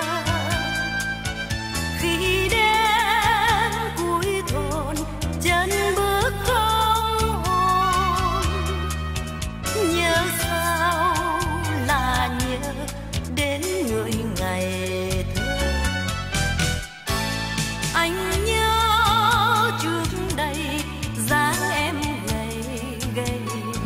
Khi đến cuối thôn chân bước không hồn, nhớ sao là nhớ đến người ngày thơ. Anh nhớ trước đây dáng em gầy gầy,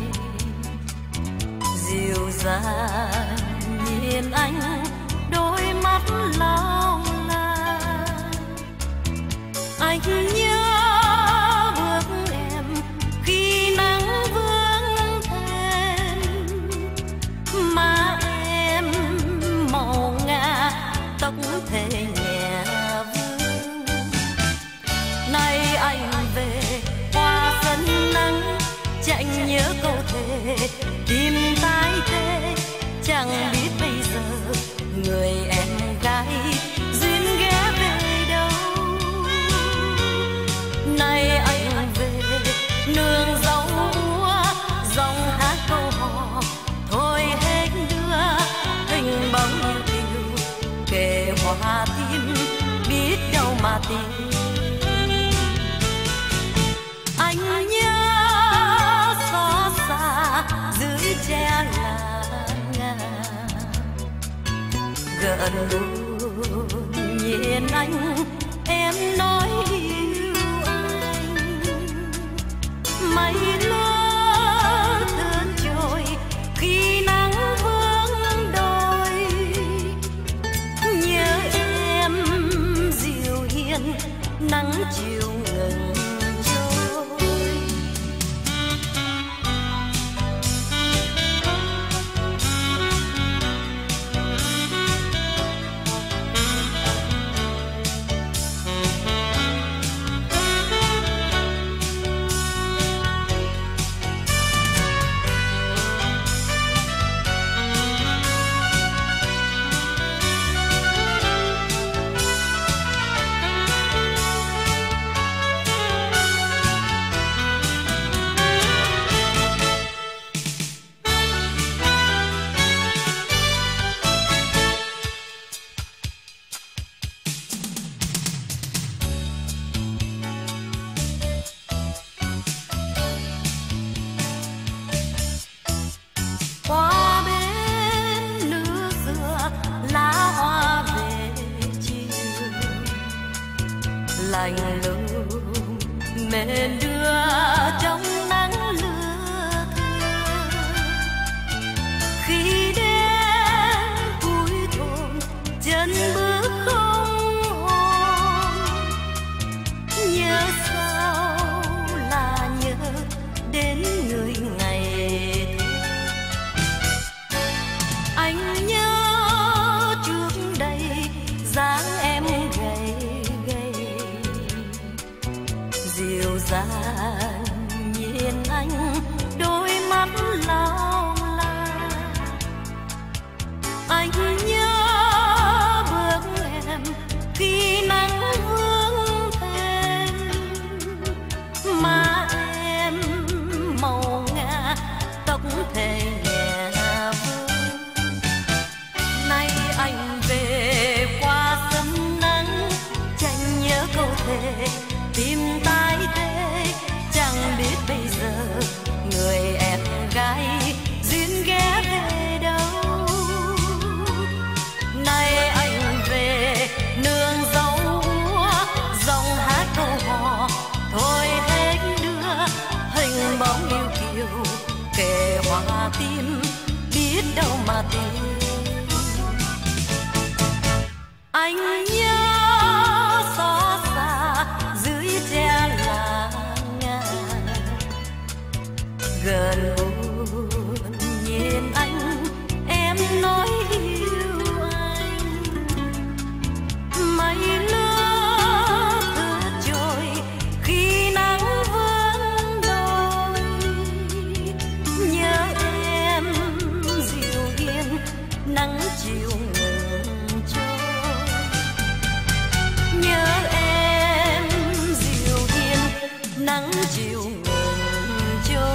dịu dàng nhìn anh đôi mắt long lanh. Anh nhớ bước em khi nắng vương thêm, má em màu ngà tóc thề nhẹ vương. Nay anh về qua sân nắng, chạy nhớ câu thề tim tái tê, chẳng biết bây giờ người em gái duyên ghé về đâu. Nay anh về nương dấu úa, dòng hát câu hò thôi hết đưa, hình bóng yêu kiều kề hoa tim biết đâu mà tìm. Anh nhớ xót xa dưới che là ngà, gần buồn nhìn anh em nói yêu anh. Mây lơ thơn trôi khi nắng vương đôi, nhớ em dịu hiền nắng chiều ngừng trôi. Qua bên nước xưa lá hoa về chiều, lạnh lùng mềm đưa trong nắng lửa thưa. Khi đến cuối thôn chân duyên ghé về đâu. Nay anh về nương dấu úa, dòng hát câu hò thôi hết đưa, hình bóng yêu kiều kề hoa tim, biết đâu mà tìm. Anh nhớ xót xa dưới tre lá ngàn, gần buồn nhìn anh em nói yêu anh. Mây lứa cứ trôi khi nắng vẫn đôi, nhớ em dịu hiền nắng chiều ngừng trôi. Nhớ em dịu hiền nắng chiều ngừng trôi.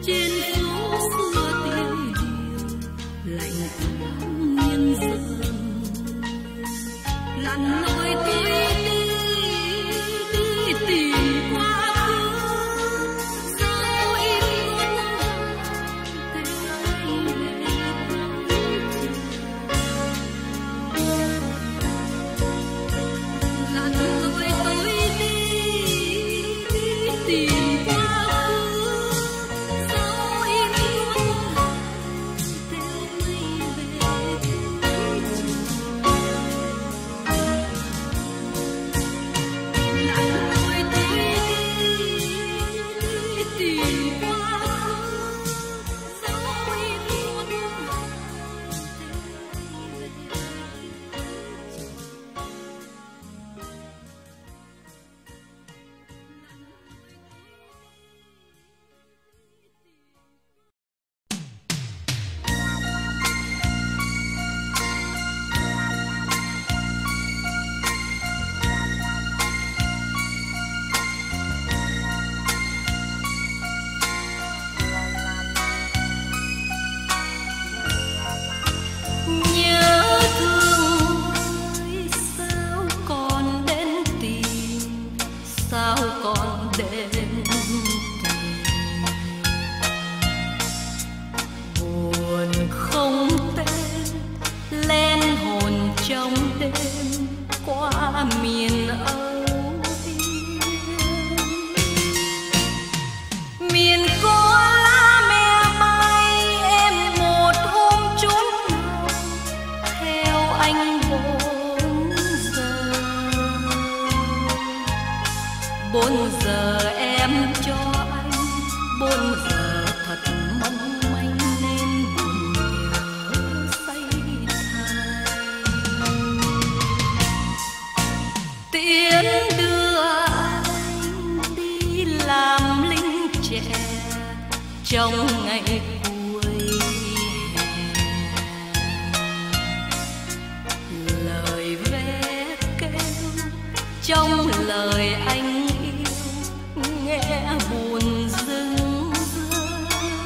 trên phố xưa tiêu điều lạnh thấm nhân dân lặn lội tôi đi tìm quá khứ dẫu im lặn lội tôi đi tìm quá khứ dẫu im trong ngày cuối lời vé kêu trong lời anh yêu nghe buồn rưng rưng.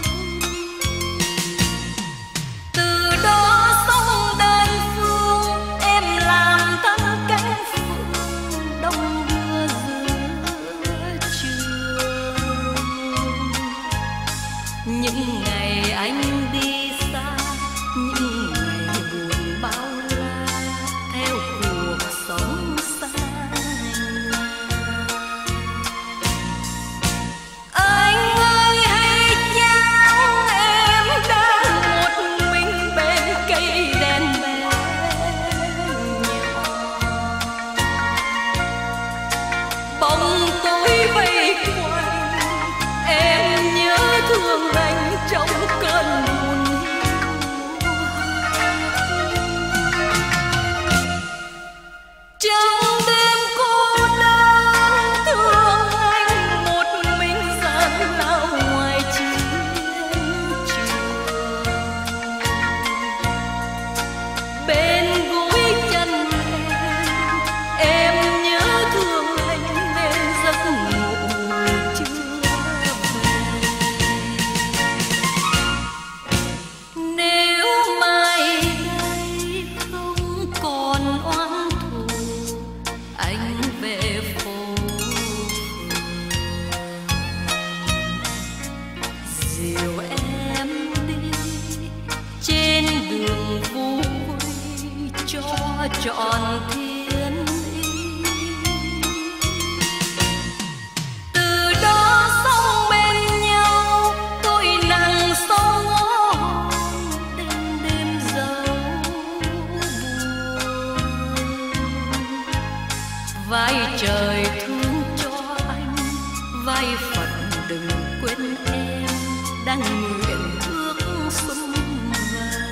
Từ đó sống đơn phương em làm thân cánh phượng đông đưa giữa trường. Những ngày anh đi xa, những ngày buồn bao la theo cuộc sống xa nhà. Anh ơi hãy chăng em đang một mình bên cây đèn bé nhỏ. Bóng tối vây quanh em nhớ thương anh trong cơn buồn hiu. Trong đêm cô đơn thương anh một mình gian lao ngoài chiến trường. Bên gối chân em nhớ thương anh nên giấc ngủ chưa về. Nếu mai đây không còn oán thù, anh về phố dìu em đi trên đường vui cho trọn thiên ý. Từ đó sống bên nhau tôi nặng sâu ngõ đêm đêm dấu buồn. Vai trời thương cho anh, vai Phật đừng quên em đang nguyện ước xuân về.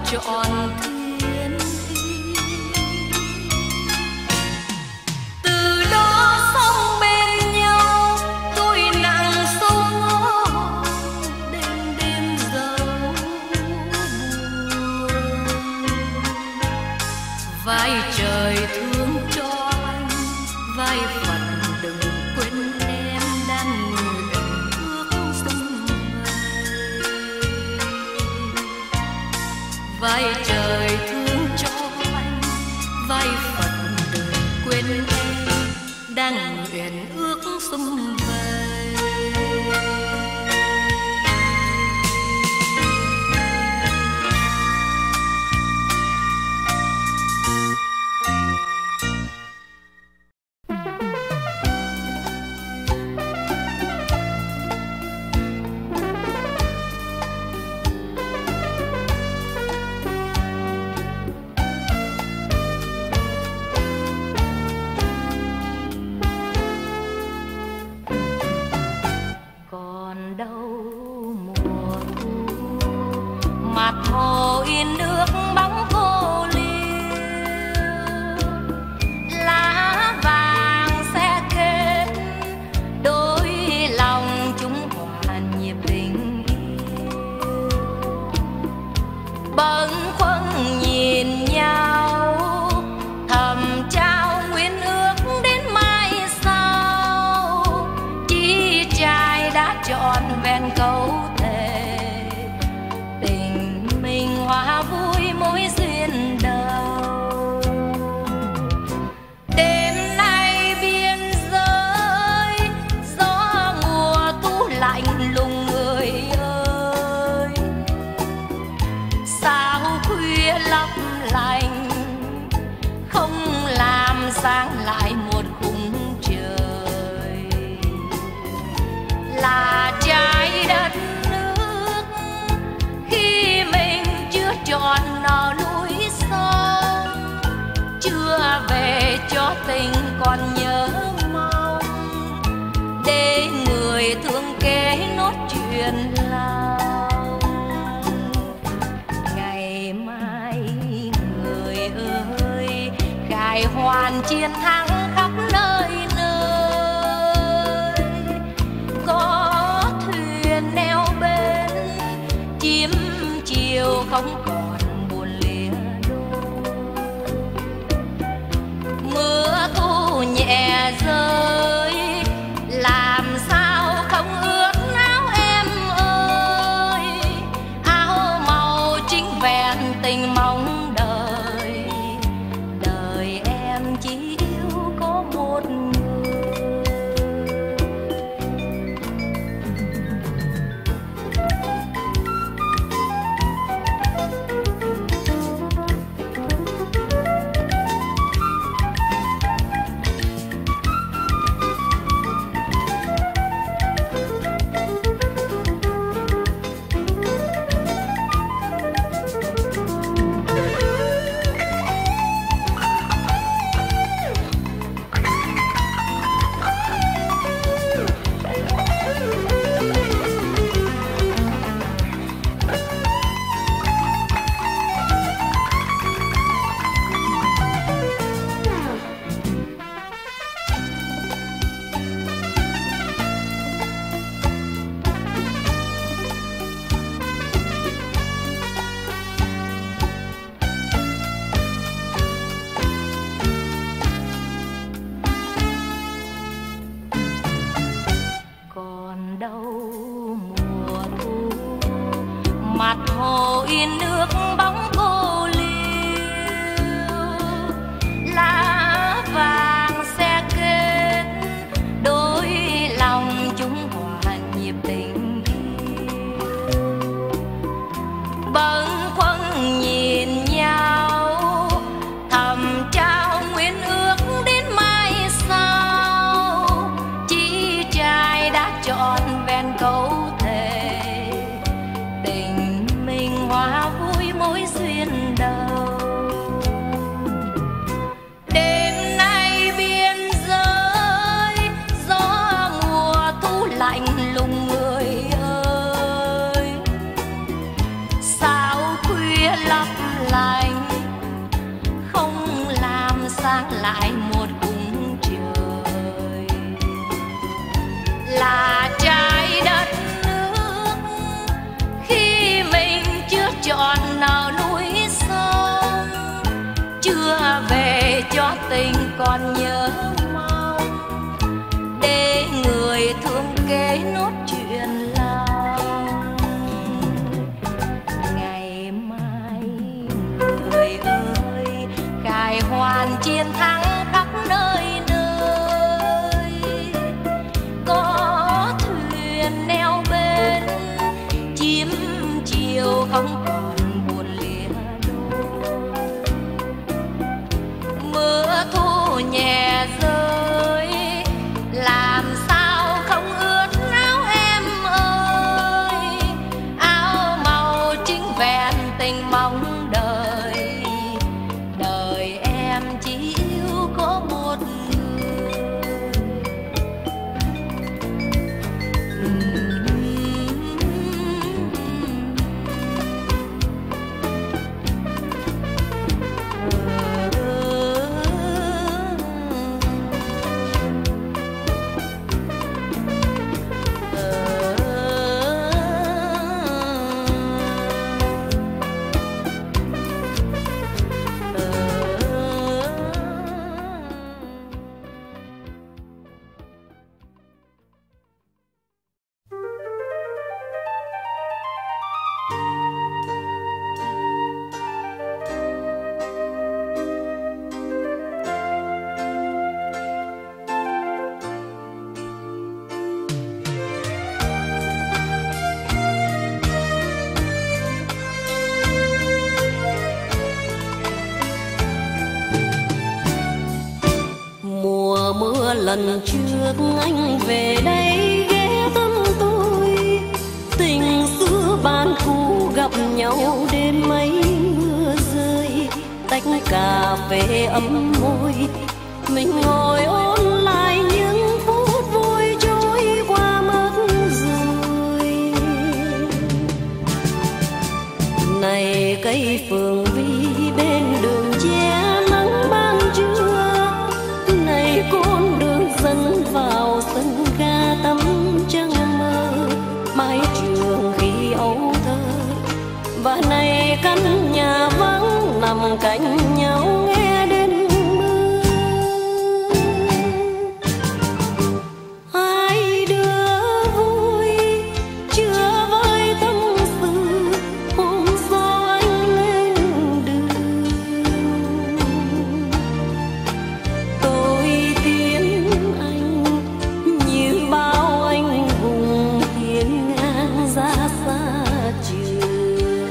trọn thiên ý. Từ đó sống bên nhau tôi nặng sâu đêm đêm dấu buồn. Vai trời thương cho anh, vai Phật đừng quên em đang nguyện ước sông mây. Vai trời thương cho anh, vai Phật đừng quên em đang nguyện ước sum vầy. Còn đâu mùa thu, mặt hồ in nước bóng cô liêu, lá vàng sẽ kết đôi lòng chúng hòa nhịp tình yêu. Bâng khuâng nhìn nhau thầm trao nguyện ước đến mai sau, chỉ trai đã trọn vẹn câu thề tình mình hòa vui mối duyên đầu. Đêm nay biên giới gió mùa thu lạnh lùng người ơi, sao khuya lấp lành không làm sáng lại một khung trời. Là trái đất nước khi mình chưa tròn nở núi sông, chưa về cho tình còn nhớ mong, để người thương kế nốt chuyện lòng. Ngày mai người ơi khai hoàn chiến thắng khắp nơi nơi, có thuyền neo bên chim chiều không còn buồn lìa đôi. Mưa thu nhẹ rơi làm sao không ướt áo em ơi, áo màu chính vẹn tình mong đời, đời em chỉ yêu có một người.
lạnh, không làm sáng lại một vùng trời. Là trái đất nước khi mình chưa chọn nào núi sông, chưa về cho tình còn nhớ mong, để người thương kế nốt chuyện lòng. Ngày mai người ơi, khai hoàn chiến thắng khắp nơi nơi, có thuyền neo bên chim chiều không còn buồn lìa đôi. Mưa thu nhẹ rơi làm sao không ướt áo em ơi, áo màu chính vẹn tình mong đời, đời em chỉ yêu có một mưa lần trước anh về đây ghé thăm tôi, tình xưa ban cũ gặp nhau đêm mấy mưa rơi, tách cà phê ấm môi, mình ngồi ôn lại những phút vui trôi qua mất rồi. Này cây phượng vi bên đường che nắng ban trưa, này con đường dẫn vào sân ga tắm trăng mơ, mái trường khi ấu thơ, và này căn nhà vắng nằm cạnh nhau nghe đến mưa. Hai đứa vui chưa với tâm sự, hôm sau anh lên đường, tôi tiến anh như bao anh hùng hiên ngang ra xa trường.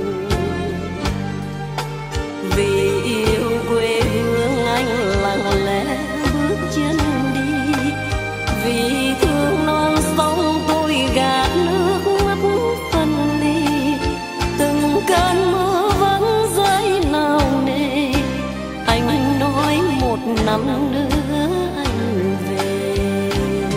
Vì yêu quê hương anh lặng lẽ bước chân đi, vì thương non sông tôi gạt nước mắt phân ly. Từng cơn mưa vẫn rơi nào nề, anh nói một năm nữa anh về.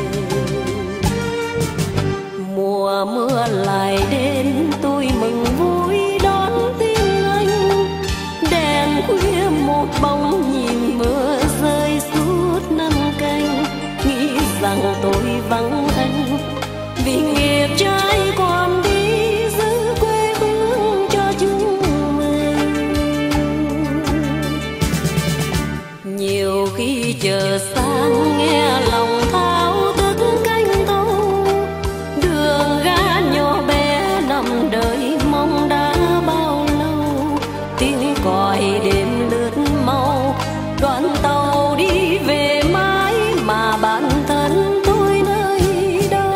Mùa mưa lại đến tôi mừng vui đón tin anh, đèn khuya một bóng nhìn mưa rơi suốt năm canh, nghĩ rằng tôi vắng anh vì nghiệp trai còn đi giữ quê hương cho chúng mình. Nhiều khi chờ sáng nghe lòng thao thức canh tâu, đường ga nhỏ bé nằm đợi mong đã bao lâu, tiếng còi đêm lướt mau, đoàn tàu đi về mãi mà bản thân tôi nơi đâu.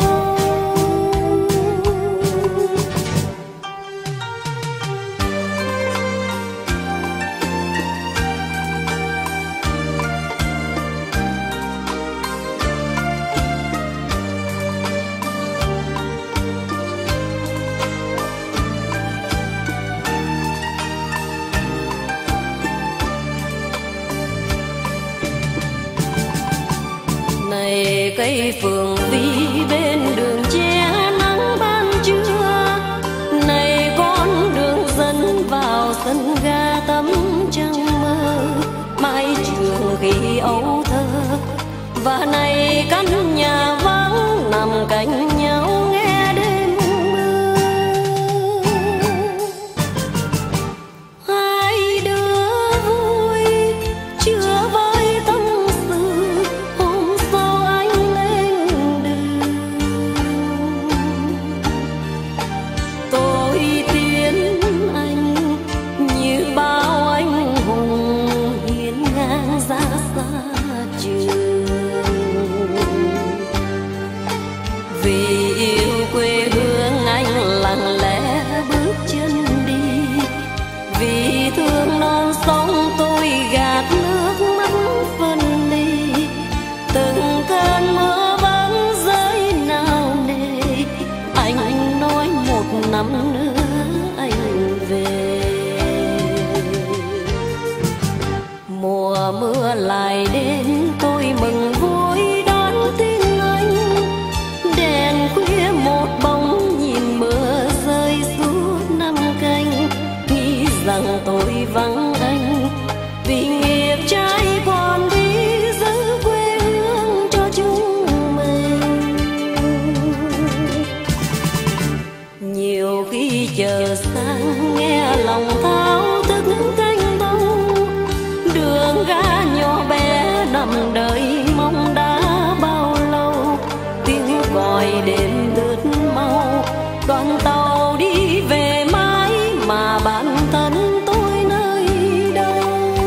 Này cây phượng vi bên đường che nắng ban trưa, này con đường dẫn vào sân
sân ga tấm trăng mơ, mái trường ghi ấu thơ. Và này căn nhà vắng nằm cạnh nhau nghe đêm mưa. Hai đứa vui chưa với tâm sự, hôm sau anh lên đường. Tôi tiến anh như bao anh hùng hiên ngang ra xa trường. Vì yêu quê hương anh lặng lẽ bước chân đi, vì thương non sông tôi gạt nước mắt phân ly. Từng cơn mưa vẫn rơi nào nề, anh nói một năm nữa anh về. Mùa mưa lại đến tôi mừng vui đón tin anh. Đèn khuya một bóng nhìn mưa rơi suốt năm canh, nghĩ rằng tôi vắng anh vì nghiệp trai còn đi giữ quê hương cho chúng mình. Nhiều khi chờ sáng nghe lòng thao thức cánh bông, đường ga nhỏ bé nằm đợi mong đã bao lâu. Tiếng còi đêm lướt mau, đoàn tàu đi về mãi mà bản thân tôi nơi đâu.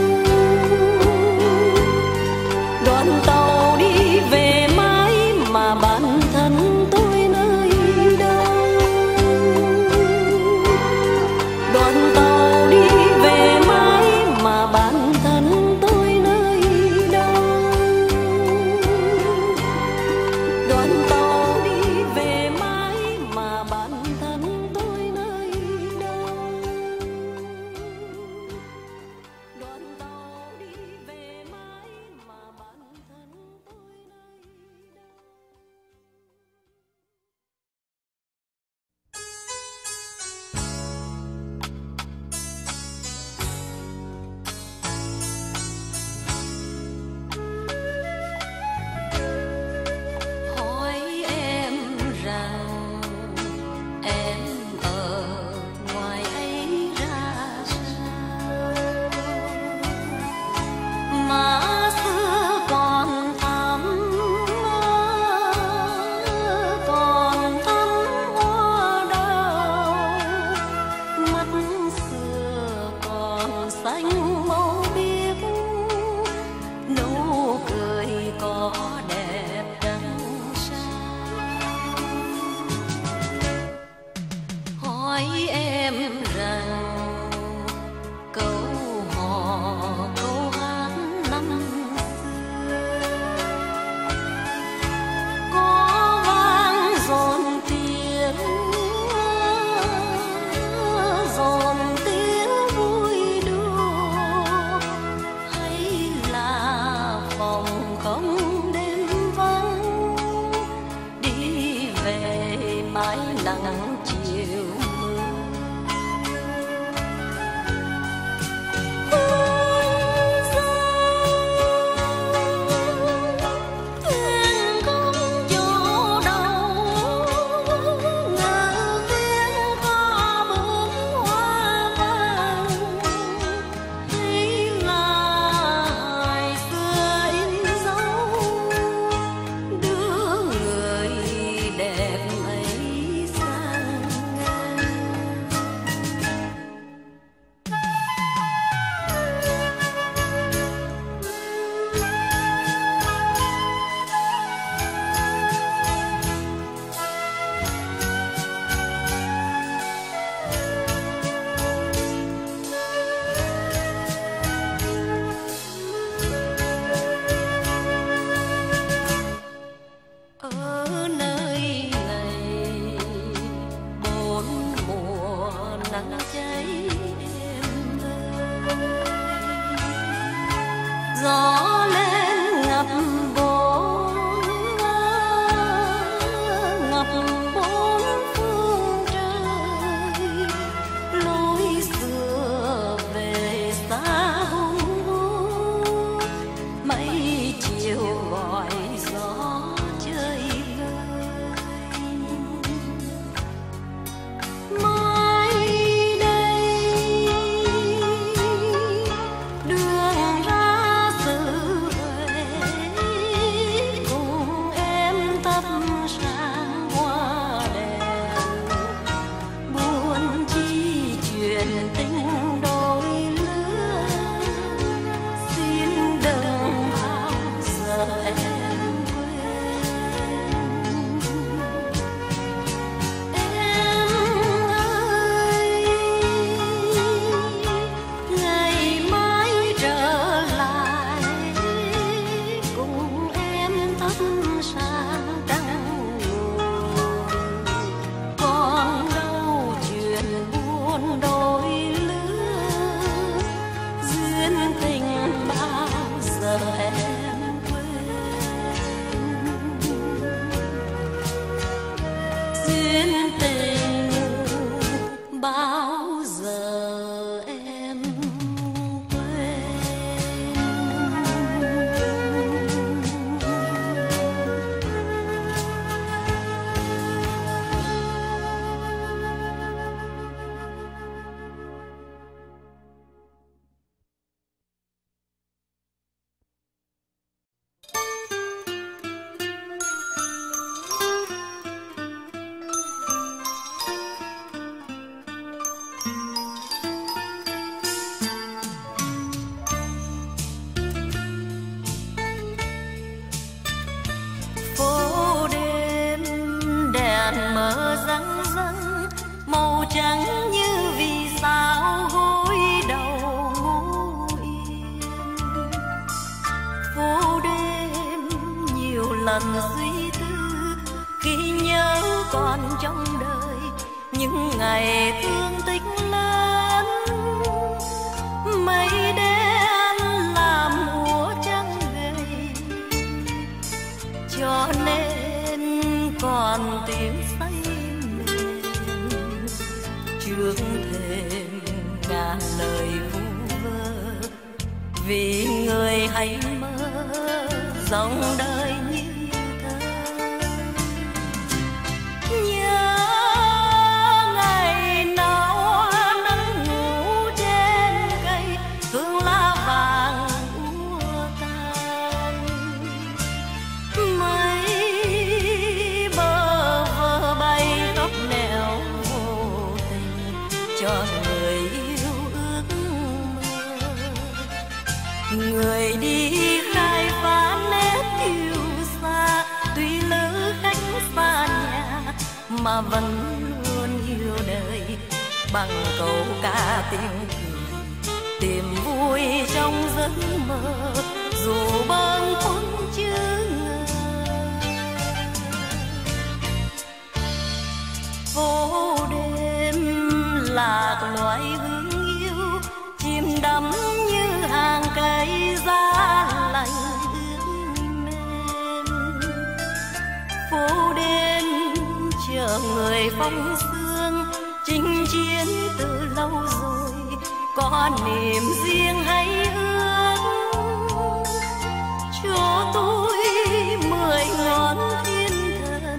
Đoàn tàu đi về mãi mà bản thân tôi nơi đâu. Đoàn tàu đi về mãi mà bản thân tôi nơi đâu. Đoàn tàu đi về mãi mà bản thân tôi nơi đâu. Đoàn tàu đi về mãi mà bản thân tôi nơi đâu. Hỏi em rằng em ở ngoài ấy ra sao, mà xưa còn thắm hoa đào, mắt xưa còn xanh màu biếc, nụ cười có đẹp đắng sao. Hỏi em rằng câu hò câu hát năm xưa có vang dồn tiếng vui đùa, hay là phòng không đêm vắng đi về mãi nắng chiều mưa. Thuyền không chỗ đâu, ngỡ tiếng có bướm hoa vàng, hay là ngày xưa in dấu đưa người đẹp ấy sang ngang. Ở nơi này bốn mùa nắng cháy em ơi, gió lên ngập bốn phương trời, lối xưa về lần suy tư khi nhớ còn trong đời những ngày thương tích lớn. Mây đen làm úa trăng gầy, cho nên còn tiếng say mềm trước thềm ngàn lời vu vơ. Vì người hãy mơ dòng đời như thơ. Nhớ ngày nào nắng ngủ trên cây, hương lá vàng úa tàn. Mây bơ vơ bay khắp nẻo vô tình cho người yêu ước mơ. Người đi khai phá nét yêu xa, tuy lỡ khách xa nhà mà vẫn luôn yêu đời. Bằng câu ca tiếng cười tìm vui trong giấc mơ, dù bâng khuâng chưa ngờ. Phố đêm lạc loài hương yêu, chìm đắm như hàng cây giá lạnh ướt mềm. Phố đêm chờ người phong sương, chinh chiến từ lâu rồi, có niềm riêng hay ước cho tôi 10 ngón thiên thần,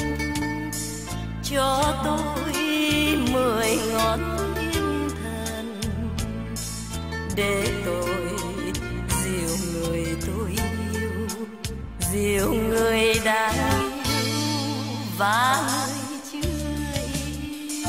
cho tôi 10 ngón thiên thần, để tôi dìu người tôi yêu, dìu người đang yêu và người chưa yêu.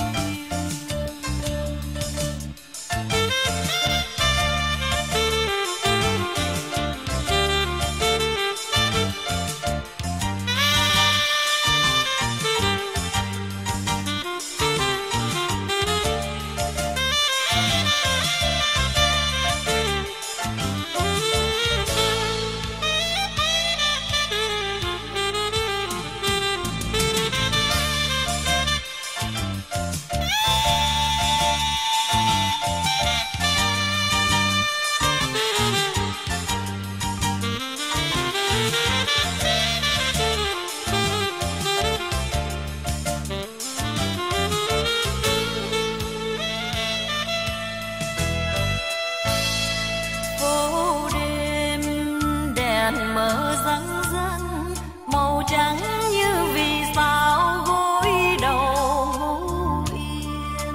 Mờ răng răng màu trắng như vì sao gối đầu ngủ yên.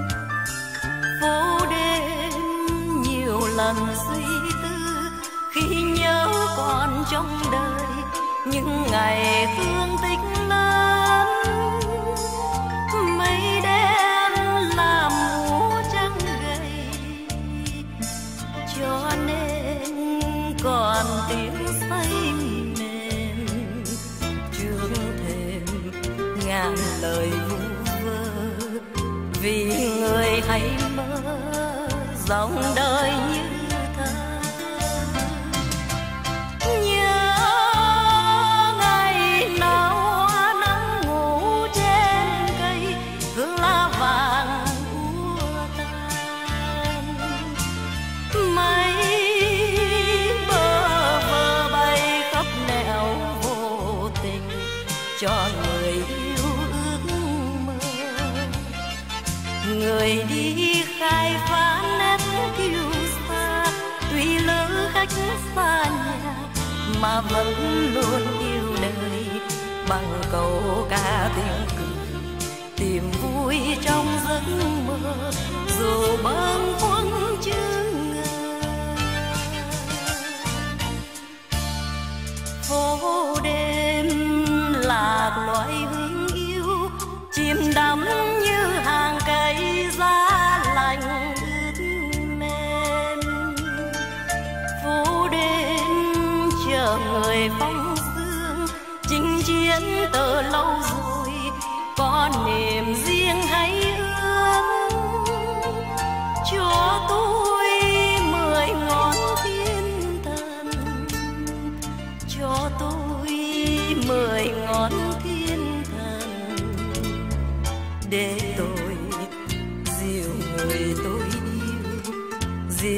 Phố đêm nhiều lần suy tư khi nhớ còn trong đời những ngày thương tích lớn. Mây đen làm úa trăng gầy, cho nên còn tiếng say mềm trước thềm ngàn lời vu vơ. Vì người hãy mơ dòng đời như thơ. Nhớ ngày nào hoa nắng ngủ trên cây, hương lá vàng úa tàn. Mây cho người yêu ước mơ. Người đi khai phá nét kiêu xa, tuy lỡ khách xa nhà mà vẫn luôn yêu đời. Bằng câu ca tiếng cười tìm vui trong giấc mơ, dù bâng khuâng chưa ngờ. Phố đêm lạc loài hương yêu, chìm đắm như hàng cây giá lạnh ướt mềm. Phố đêm chờ người phong sương, chinh chiến từ lâu rồi, có niềm riêng hay ước cho tôi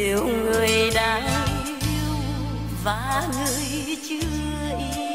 yêu người đang yêu và người chưa yêu.